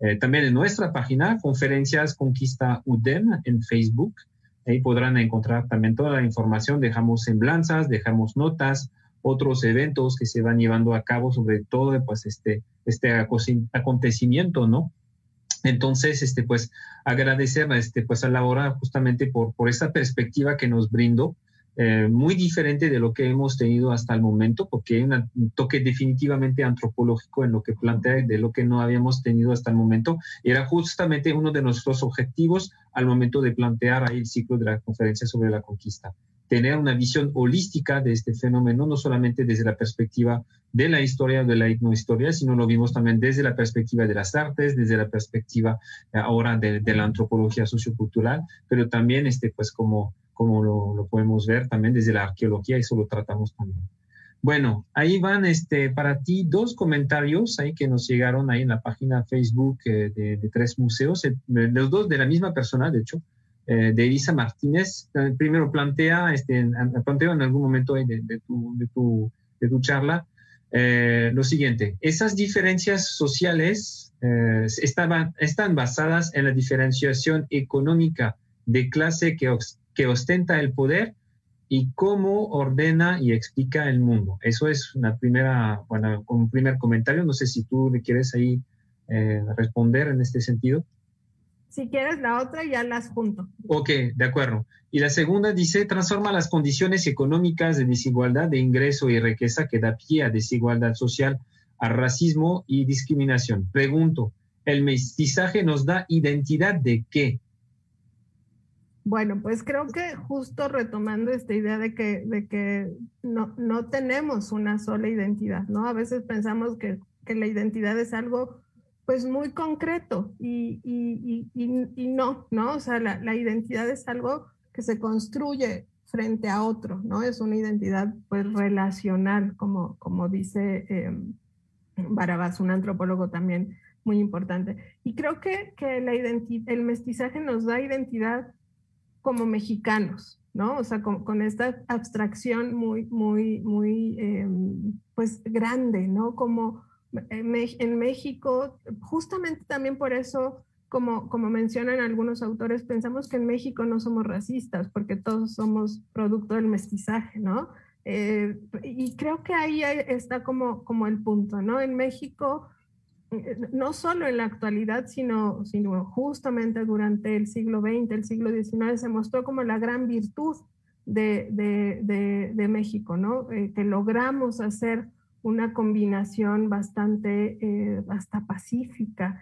Eh, también en nuestra página, Conferencias Conquista U D E M en Facebook. Ahí podrán encontrar también toda la información. Dejamos semblanzas, dejamos notas, otros eventos que se van llevando a cabo sobre todo pues, este, este acontecimiento, ¿no? Entonces, este, pues, agradecer este, pues, a Laura justamente por, por esa perspectiva que nos brindó, eh, muy diferente de lo que hemos tenido hasta el momento, porque hay una, un toque definitivamente antropológico en lo que plantea, de lo que no habíamos tenido hasta el momento. Era justamente uno de nuestros objetivos al momento de plantear ahí el ciclo de la conferencia sobre la conquista. Tener una visión holística de este fenómeno, no solamente desde la perspectiva de la historia o de la etnohistoria, sino lo vimos también desde la perspectiva de las artes, desde la perspectiva eh, ahora de, de la antropología sociocultural, pero también este, pues como, como lo, lo podemos ver también desde la arqueología, eso lo tratamos también. Bueno, ahí van este, para ti dos comentarios ahí que nos llegaron ahí en la página Facebook eh, de, de Tres Museos, eh, los dos de la misma persona, de hecho, eh, de Elisa Martínez. Eh, primero plantea, este, en, planteo en algún momento de, de, tu, de, tu, de tu charla, eh, lo siguiente: esas diferencias sociales eh, estaban, están basadas en la diferenciación económica de clase que, que ostenta el poder y cómo ordena y explica el mundo. Eso es una primera, bueno, un primer comentario. No sé si tú le quieres ahí eh, responder en este sentido. Si quieres la otra, ya las junto. Ok, de acuerdo. Y la segunda dice, transforma las condiciones económicas de desigualdad de ingreso y riqueza que da pie a desigualdad social, a racismo y discriminación. Pregunto, ¿el mestizaje nos da identidad de qué? Bueno, pues creo que justo retomando esta idea de que, de que no, no tenemos una sola identidad, ¿no? A veces pensamos que, que la identidad es algo pues muy concreto y, y, y, y no, ¿no? O sea, la, la identidad es algo que se construye frente a otro, ¿no? Es una identidad pues relacional, como, como dice eh, Barabás, un antropólogo también muy importante. Y creo que, que la el mestizaje nos da identidad como mexicanos, ¿no? O sea, con, con esta abstracción muy, muy, muy, eh, pues grande, ¿no? Como en México, justamente también por eso, como, como mencionan algunos autores, pensamos que en México no somos racistas, porque todos somos producto del mestizaje, ¿no? Eh, y creo que ahí está como, como el punto, ¿no? En México, no solo en la actualidad, sino, sino justamente durante el siglo veinte, el siglo diecinueve, se mostró como la gran virtud de, de, de, de México, ¿no? Eh, que logramos hacer una combinación bastante, eh, hasta pacífica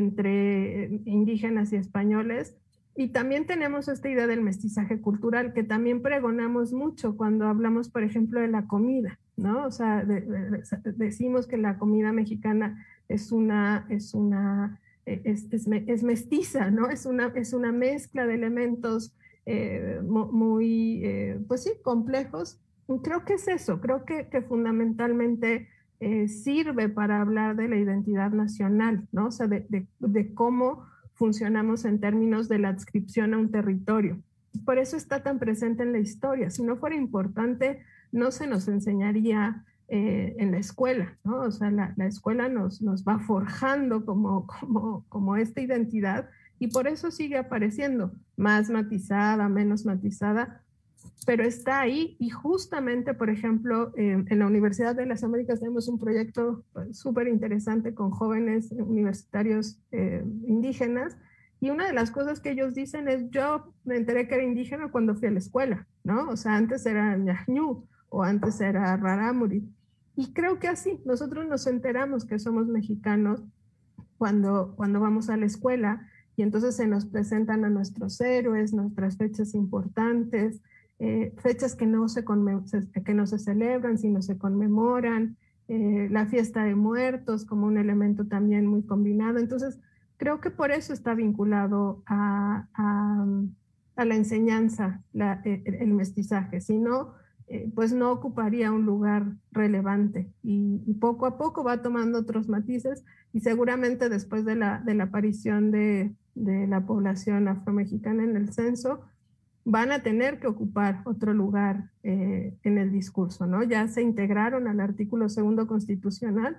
entre indígenas y españoles. Y también tenemos esta idea del mestizaje cultural, que también pregonamos mucho cuando hablamos, por ejemplo, de la comida, ¿no? O sea, de, de, decimos que la comida mexicana es una, es una, es, es, es mestiza, ¿no? Es una, es una mezcla de elementos eh, muy, eh, pues sí, complejos. Creo que es eso, creo que, que fundamentalmente eh, sirve para hablar de la identidad nacional, ¿no? O sea, de, de, de cómo funcionamos en términos de la adscripción a un territorio. Por eso está tan presente en la historia. Si no fuera importante, no se nos enseñaría eh, en la escuela, ¿no? O sea, la, la escuela nos, nos va forjando como, como, como esta identidad y por eso sigue apareciendo, más matizada, menos matizada, pero está ahí y justamente, por ejemplo, eh, en la Universidad de las Américas tenemos un proyecto súper interesante con jóvenes universitarios eh, indígenas y una de las cosas que ellos dicen es, yo me enteré que era indígena cuando fui a la escuela, ¿no? O sea, antes era ñañú o antes era rarámuri. Y creo que así, nosotros nos enteramos que somos mexicanos cuando, cuando vamos a la escuela y entonces se nos presentan a nuestros héroes, nuestras fechas importantes, eh, fechas que no, se que no se celebran, sino se conmemoran, eh, la fiesta de muertos como un elemento también muy combinado. Entonces, creo que por eso está vinculado a, a, a la enseñanza, la, el, el mestizaje, si no, eh, pues no ocuparía un lugar relevante y, y poco a poco va tomando otros matices y seguramente después de la, de la aparición de, de la población afromexicana en el censo, van a tener que ocupar otro lugar eh, en el discurso, ¿no? Ya se integraron al artículo segundo constitucional,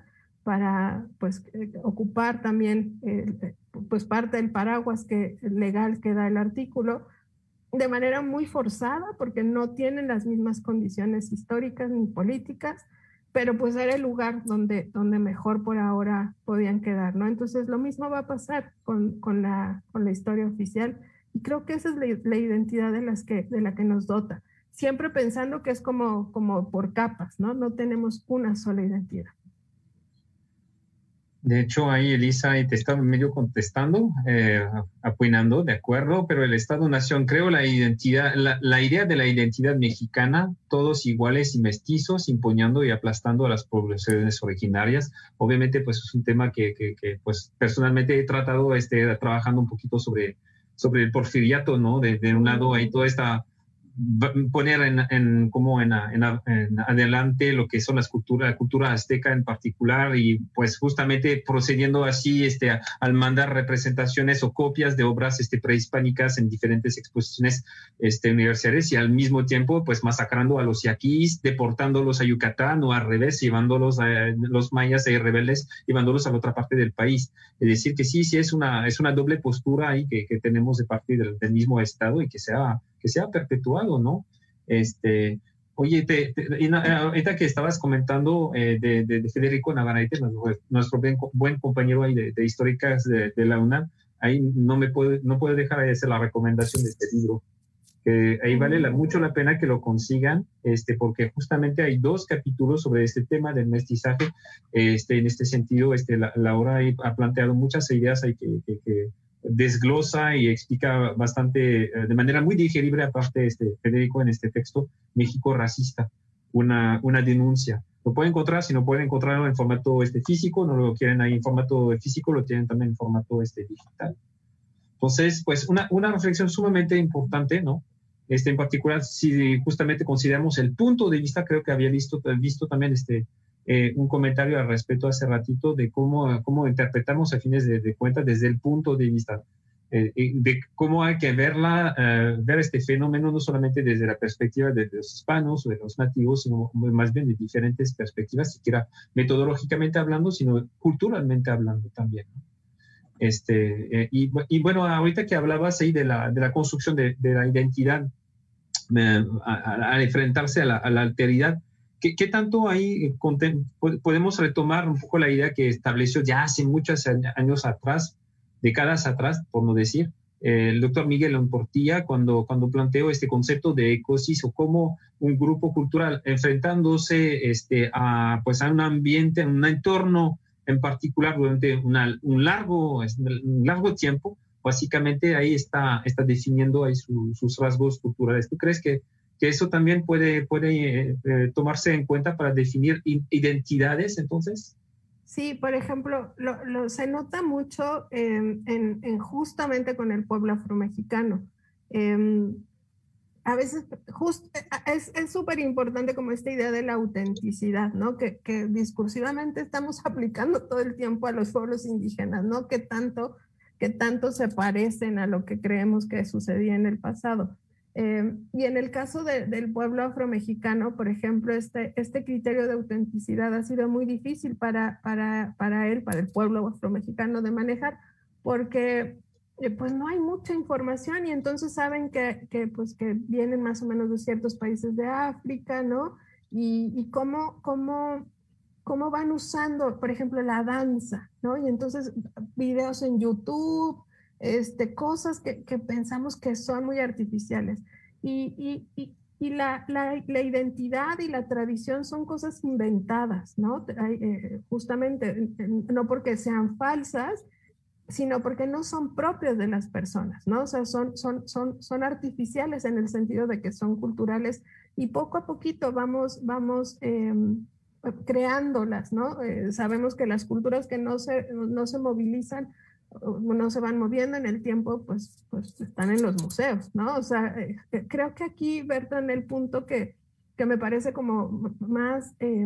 para pues, ocupar también eh, pues parte del paraguas que, legal que da el artículo, de manera muy forzada, porque no tienen las mismas condiciones históricas ni políticas, pero pues era el lugar donde, donde mejor por ahora podían quedar, ¿no? Entonces lo mismo va a pasar con, con, la, con la historia oficial, y creo que esa es la, la identidad de, las que, de la que nos dota, siempre pensando que es como, como por capas, ¿no? No tenemos una sola identidad. De hecho, ahí Elisa te estaba medio contestando, eh, apoyando, de acuerdo, pero el Estado-Nación, creo la identidad, la, la idea de la identidad mexicana, todos iguales y mestizos, imponiendo y aplastando a las poblaciones originarias. Obviamente, pues es un tema que, que, que pues personalmente he tratado, este, trabajando un poquito sobre, sobre el porfiriato, ¿no? De, de un lado hay toda esta poner en, en como en, en, en adelante lo que son las culturas, la cultura azteca en particular, y pues justamente procediendo así este, al mandar representaciones o copias de obras este, prehispánicas en diferentes exposiciones este, universitarias, y al mismo tiempo pues masacrando a los yaquis, deportándolos a Yucatán, o al revés, llevándolos a los mayas y rebeldes, llevándolos a la otra parte del país. Es decir, que sí, sí es una, es una doble postura ahí que, que tenemos de parte del, del mismo Estado, y que sea que sea perpetuado, ¿no? Este, oye, te, te, ahorita que estabas comentando eh, de, de, de Federico Navarrete, nuestro buen, buen compañero ahí de, de históricas de, de la UNAM, ahí no me puedo, no puedo dejar de hacer la recomendación de este libro, que ahí vale la, mucho la pena que lo consigan, este, porque justamente hay dos capítulos sobre este tema del mestizaje. Este, en este sentido, este, la, Laura ha planteado muchas ideas ahí que, que, que desglosa y explica bastante, de manera muy digerible, aparte este, Federico, en este texto, México racista, una, una denuncia. Lo pueden encontrar, si no pueden encontrarlo en formato este, físico, no lo quieren ahí en formato físico, lo tienen también en formato este, digital. Entonces, pues una, una reflexión sumamente importante, ¿no? Este, en particular, si justamente consideramos el punto de vista, creo que había visto, visto también este, eh, un comentario al respecto hace ratito de cómo, cómo interpretamos a fines de, de cuentas desde el punto de vista, eh, de cómo hay que verla, eh, ver este fenómeno no solamente desde la perspectiva de los hispanos o de los nativos, sino más bien de diferentes perspectivas, siquiera metodológicamente hablando, sino culturalmente hablando también, ¿no? Este, eh, y, y bueno, ahorita que hablabas ahí de la, de la construcción de, de la identidad eh, al enfrentarse a la, a la alteridad, ¿qué, qué tanto ahí podemos retomar un poco la idea que estableció ya hace muchos años atrás, décadas atrás, por no decir, eh, el doctor Miguel Portilla, cuando, cuando planteó este concepto de ecosis, o cómo un grupo cultural enfrentándose este, a, pues, a un ambiente, a un entorno en particular durante una, un, largo, un largo tiempo, básicamente ahí está, está definiendo ahí su, sus rasgos culturales. ¿Tú crees que, que eso también puede, puede eh, tomarse en cuenta para definir identidades entonces? Sí, por ejemplo, lo, lo, se nota mucho eh, en, en justamente con el pueblo afromexicano. Eh, a veces just, es súper importante como esta idea de la autenticidad, ¿no? Que, que discursivamente estamos aplicando todo el tiempo a los pueblos indígenas, ¿no? Que tanto, que tanto se parecen a lo que creemos que sucedía en el pasado. Eh, y en el caso de, del pueblo afromexicano, por ejemplo, este, este criterio de autenticidad ha sido muy difícil para, para, para él, para el pueblo afromexicano de manejar, porque eh, pues no hay mucha información, y entonces saben que, que, pues, que vienen más o menos de ciertos países de África, ¿no? Y, y cómo, cómo, cómo van usando, por ejemplo, la danza, ¿no? Y entonces videos en YouTube, este, cosas que, que pensamos que son muy artificiales. Y, y, y, y la, la, la, identidad y la tradición son cosas inventadas, ¿no? Eh, justamente, no porque sean falsas, sino porque no son propias de las personas, ¿no? O sea, son, son, son, son artificiales en el sentido de que son culturales, y poco a poquito vamos, vamos eh, creándolas, ¿no? Eh, sabemos que las culturas que no se, no se movilizan, no se van moviendo en el tiempo, pues, pues están en los museos, ¿no? O sea, eh, creo que aquí, Berta, en el punto que, que me parece como más eh,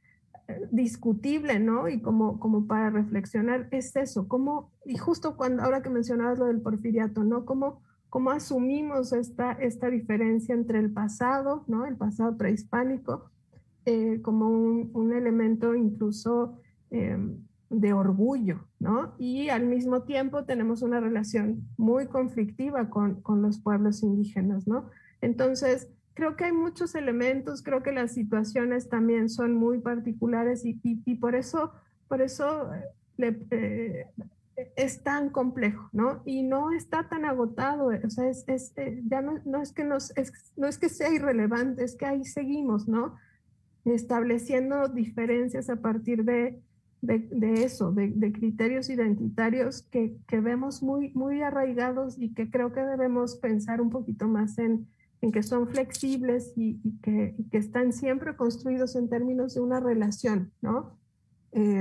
discutible, ¿no? Y como, como para reflexionar, es eso, cómo, y justo cuando, ahora que mencionabas lo del porfiriato, ¿no? Cómo, cómo asumimos esta, esta diferencia entre el pasado, ¿no? El pasado prehispánico, eh, como un, un elemento incluso eh, de orgullo, ¿no? Y al mismo tiempo tenemos una relación muy conflictiva con, con los pueblos indígenas, ¿no? Entonces, creo que hay muchos elementos, creo que las situaciones también son muy particulares y, y, y por eso, por eso le, eh, es tan complejo, ¿no? Y no está tan agotado, o sea, es, es, eh, ya no, no, es que nos, es, no es que sea irrelevante, es que ahí seguimos, ¿no? Estableciendo diferencias a partir de, de, de eso, de, de criterios identitarios que, que vemos muy, muy arraigados y que creo que debemos pensar un poquito más en, en que son flexibles y, y, que, y que están siempre construidos en términos de una relación, ¿no? Eh,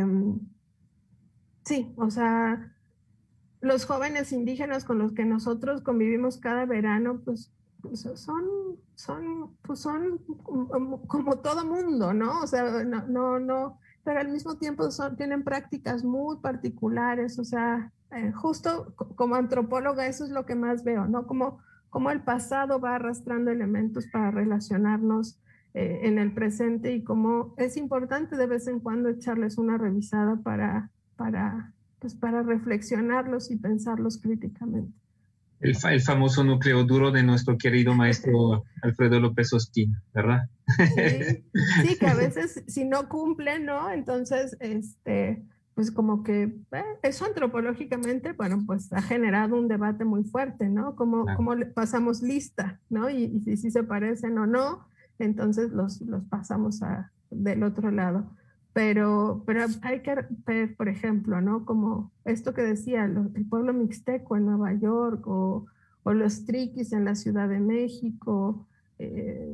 sí, o sea, los jóvenes indígenas con los que nosotros convivimos cada verano, pues, pues son, son, pues son como todo mundo, ¿no? O sea, no, no, no, pero al mismo tiempo son, tienen prácticas muy particulares, o sea, eh, justo como antropóloga eso es lo que más veo, ¿no? Como, como el pasado va arrastrando elementos para relacionarnos eh, en el presente y como es importante de vez en cuando echarles una revisada para, para pues para reflexionarlos y pensarlos críticamente. El, fa el famoso núcleo duro de nuestro querido maestro Alfredo López Ostín, ¿verdad? Sí, sí, que a veces si no cumple, ¿no? Entonces, este, pues como que eh, eso antropológicamente, bueno, pues ha generado un debate muy fuerte, ¿no? Como, claro. Como le pasamos lista, ¿no? Y, y si, si se parecen o no, entonces los, los pasamos a, del otro lado. Pero, pero hay que ver, por ejemplo, ¿no? Como esto que decía, lo, el pueblo mixteco en Nueva York o, o los triquis en la Ciudad de México. Eh,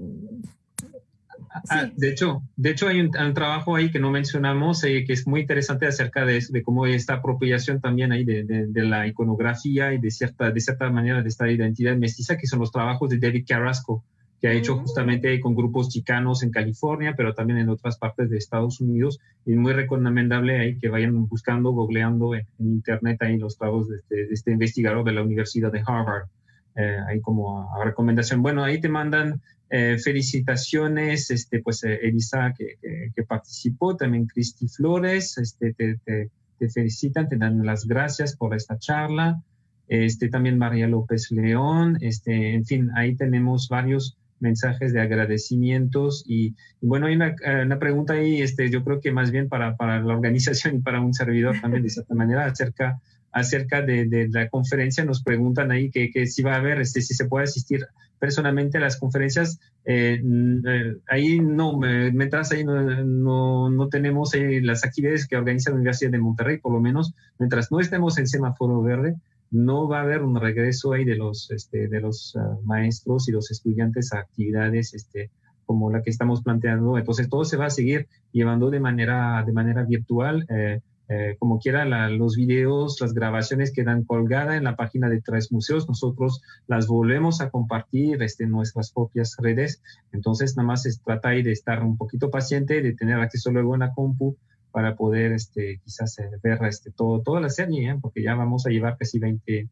ah, sí. de, hecho, de hecho, hay un, un trabajo ahí que no mencionamos, eh, que es muy interesante acerca de, de cómo esta apropiación también ahí de, de, de la iconografía y de cierta, de cierta manera de esta identidad mestiza, que son los trabajos de David Carrasco, que ha hecho justamente con grupos chicanos en California, pero también en otras partes de Estados Unidos. Y muy recomendable ahí que vayan buscando, googleando en, en internet ahí los trabajos de este, de este investigador de la Universidad de Harvard. Eh, ahí como a, a recomendación. Bueno, ahí te mandan eh, felicitaciones, este, pues eh, Elisa que, que, que participó, también Cristi Flores, este, te, te, te felicitan, te dan las gracias por esta charla. Este, también María López León, este, en fin, ahí tenemos varios mensajes de agradecimientos y, y bueno, hay una, una pregunta ahí, este, yo creo que más bien para, para la organización y para un servidor también de cierta manera acerca, acerca de, de la conferencia. Nos preguntan ahí que, que si va a haber, este, si se puede asistir personalmente a las conferencias. Eh, eh, ahí no, mientras ahí no, no, no tenemos eh, las actividades que organiza la Universidad de Monterrey, por lo menos, mientras no estemos en semáforo verde, no va a haber un regreso ahí de los, este, de los uh, maestros y los estudiantes a actividades este, como la que estamos planteando. Entonces, todo se va a seguir llevando de manera, de manera virtual. Eh, eh, como quiera, la, los videos, las grabaciones quedan colgadas en la página de Tres Museos. Nosotros las volvemos a compartir este, en nuestras propias redes. Entonces, nada más se trata ahí de estar un poquito paciente, de tener acceso luego en la compu, para poder este, quizás ver este, todo, toda la serie, ¿eh? Porque ya vamos a llevar casi veinte,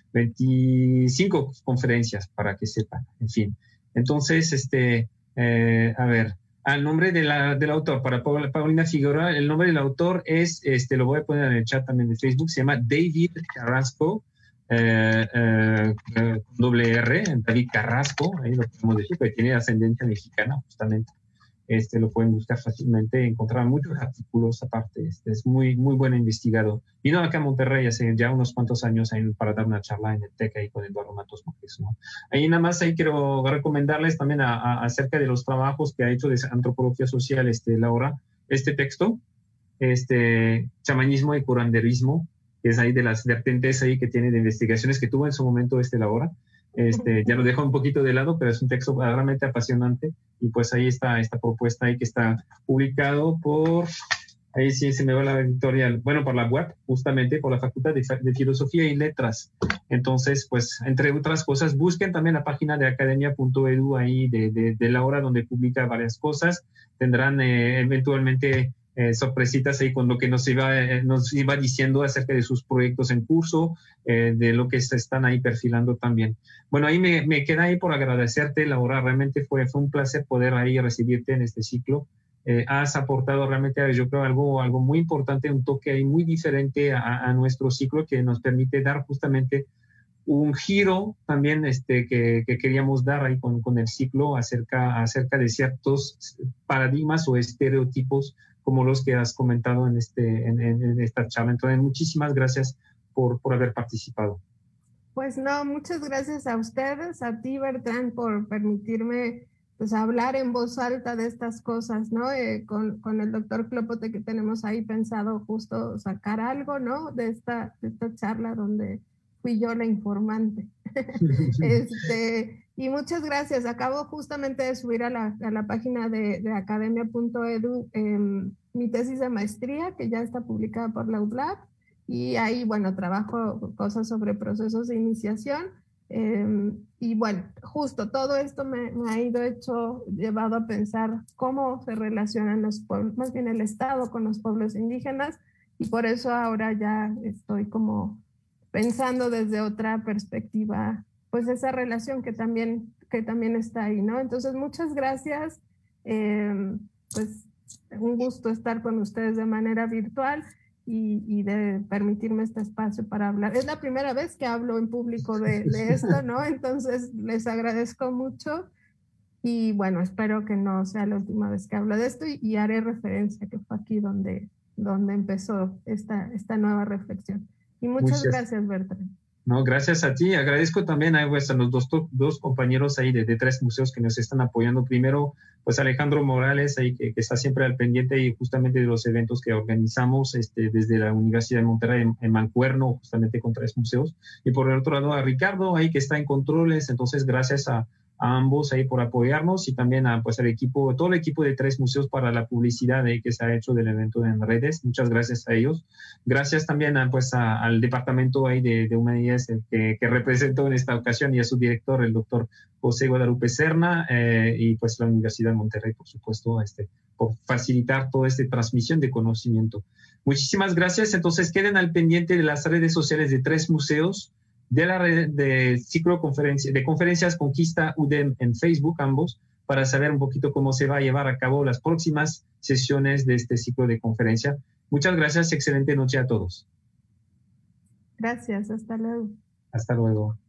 veinticinco conferencias para que sepan, en fin. Entonces, este, eh, a ver, al nombre de la, del autor, para Paulina Figueroa, el nombre del autor es, este, lo voy a poner en el chat también de Facebook, se llama David Carrasco, eh, eh, eh, doble R, David Carrasco, ahí lo podemos decir, porque tiene ascendencia mexicana, justamente. Este, lo pueden buscar fácilmente, encontrar muchos artículos aparte. Este, es muy, muy buen investigado. Vino acá a Monterrey hace ya unos cuantos años ahí, para dar una charla en el TEC ahí con Eduardo Matos Márquez, ¿no? Ahí nada más ahí quiero recomendarles también a, a, acerca de los trabajos que ha hecho de antropología social este, Laura, este texto, este, chamanismo y curanderismo, que es ahí de las vertientes ahí que tiene de investigaciones que tuvo en su momento este Laura. Este, ya lo dejo un poquito de lado, pero es un texto realmente apasionante y pues ahí está esta propuesta ahí que está publicado por, ahí sí se me va la editorial, bueno, por la web, justamente por la Facultad de, de Filosofía y Letras. Entonces, pues, entre otras cosas, busquen también la página de academia punto edu ahí de, de, de Laura, donde publica varias cosas. Tendrán eh, eventualmente Eh, sorpresitas ahí con lo que nos iba, eh, nos iba diciendo acerca de sus proyectos en curso, eh, de lo que se están ahí perfilando también. Bueno, ahí me, me queda ahí por agradecerte, Laura, realmente fue, fue un placer poder ahí recibirte en este ciclo. eh, has aportado realmente, yo creo, algo, algo muy importante, un toque ahí muy diferente a, a nuestro ciclo que nos permite dar justamente un giro también este, que, que queríamos dar ahí con, con el ciclo acerca, acerca de ciertos paradigmas o estereotipos como los que has comentado en, este, en, en esta charla. Entonces, muchísimas gracias por, por haber participado. Pues no, muchas gracias a ustedes, a ti, Bertrand, por permitirme pues hablar en voz alta de estas cosas, ¿no? Eh, con, con el doctor Clopote que tenemos ahí pensado justo sacar algo, ¿no? De esta, de esta charla donde fui yo la informante. este, y muchas gracias. Acabo justamente de subir a la, a la página de, de academia punto edu eh, mi tesis de maestría, que ya está publicada por la U D L A B. Y ahí, bueno, trabajo cosas sobre procesos de iniciación. Eh, y bueno, justo todo esto me, me ha ido hecho, llevado a pensar cómo se relacionan los pueblos, más bien el Estado con los pueblos indígenas, y por eso ahora ya estoy como pensando desde otra perspectiva, pues esa relación que también, que también está ahí, ¿no? Entonces, muchas gracias, eh, pues un gusto estar con ustedes de manera virtual. Y, y de permitirme este espacio para hablar. Es la primera vez que hablo en público de, de esto, ¿no? Entonces les agradezco mucho y bueno, espero que no sea la última vez que hablo de esto y, y haré referencia que fue aquí donde, donde empezó esta, esta nueva reflexión. Y muchas, muchas gracias, Bertrand. No, gracias a ti. Agradezco también a, pues, a los dos, dos compañeros ahí de, de tres museos que nos están apoyando. Primero, pues Alejandro Morales, ahí que, que está siempre al pendiente y justamente de los eventos que organizamos este, desde la Universidad de Monterrey en, en Mancuerno, justamente con tres museos. Y por el otro lado a Ricardo, ahí que está en controles. Entonces, gracias a, a ambos ahí por apoyarnos y también a, pues, al equipo, todo el equipo de tres museos para la publicidad ahí que se ha hecho del evento en redes. Muchas gracias a ellos. Gracias también a, pues, a, al departamento ahí de, de humanidades que, que representó en esta ocasión y a su director, el doctor José Guadalupe Serna, eh, y pues la Universidad de Monterrey, por supuesto, este, por facilitar toda esta transmisión de conocimiento. Muchísimas gracias. Entonces queden al pendiente de las redes sociales de tres museos, de la red de ciclo conferencia, de conferencias Conquista U D E M en Facebook, ambos, para saber un poquito cómo se va a llevar a cabo las próximas sesiones de este ciclo de conferencia. Muchas gracias, excelente noche a todos. Gracias, hasta luego. Hasta luego.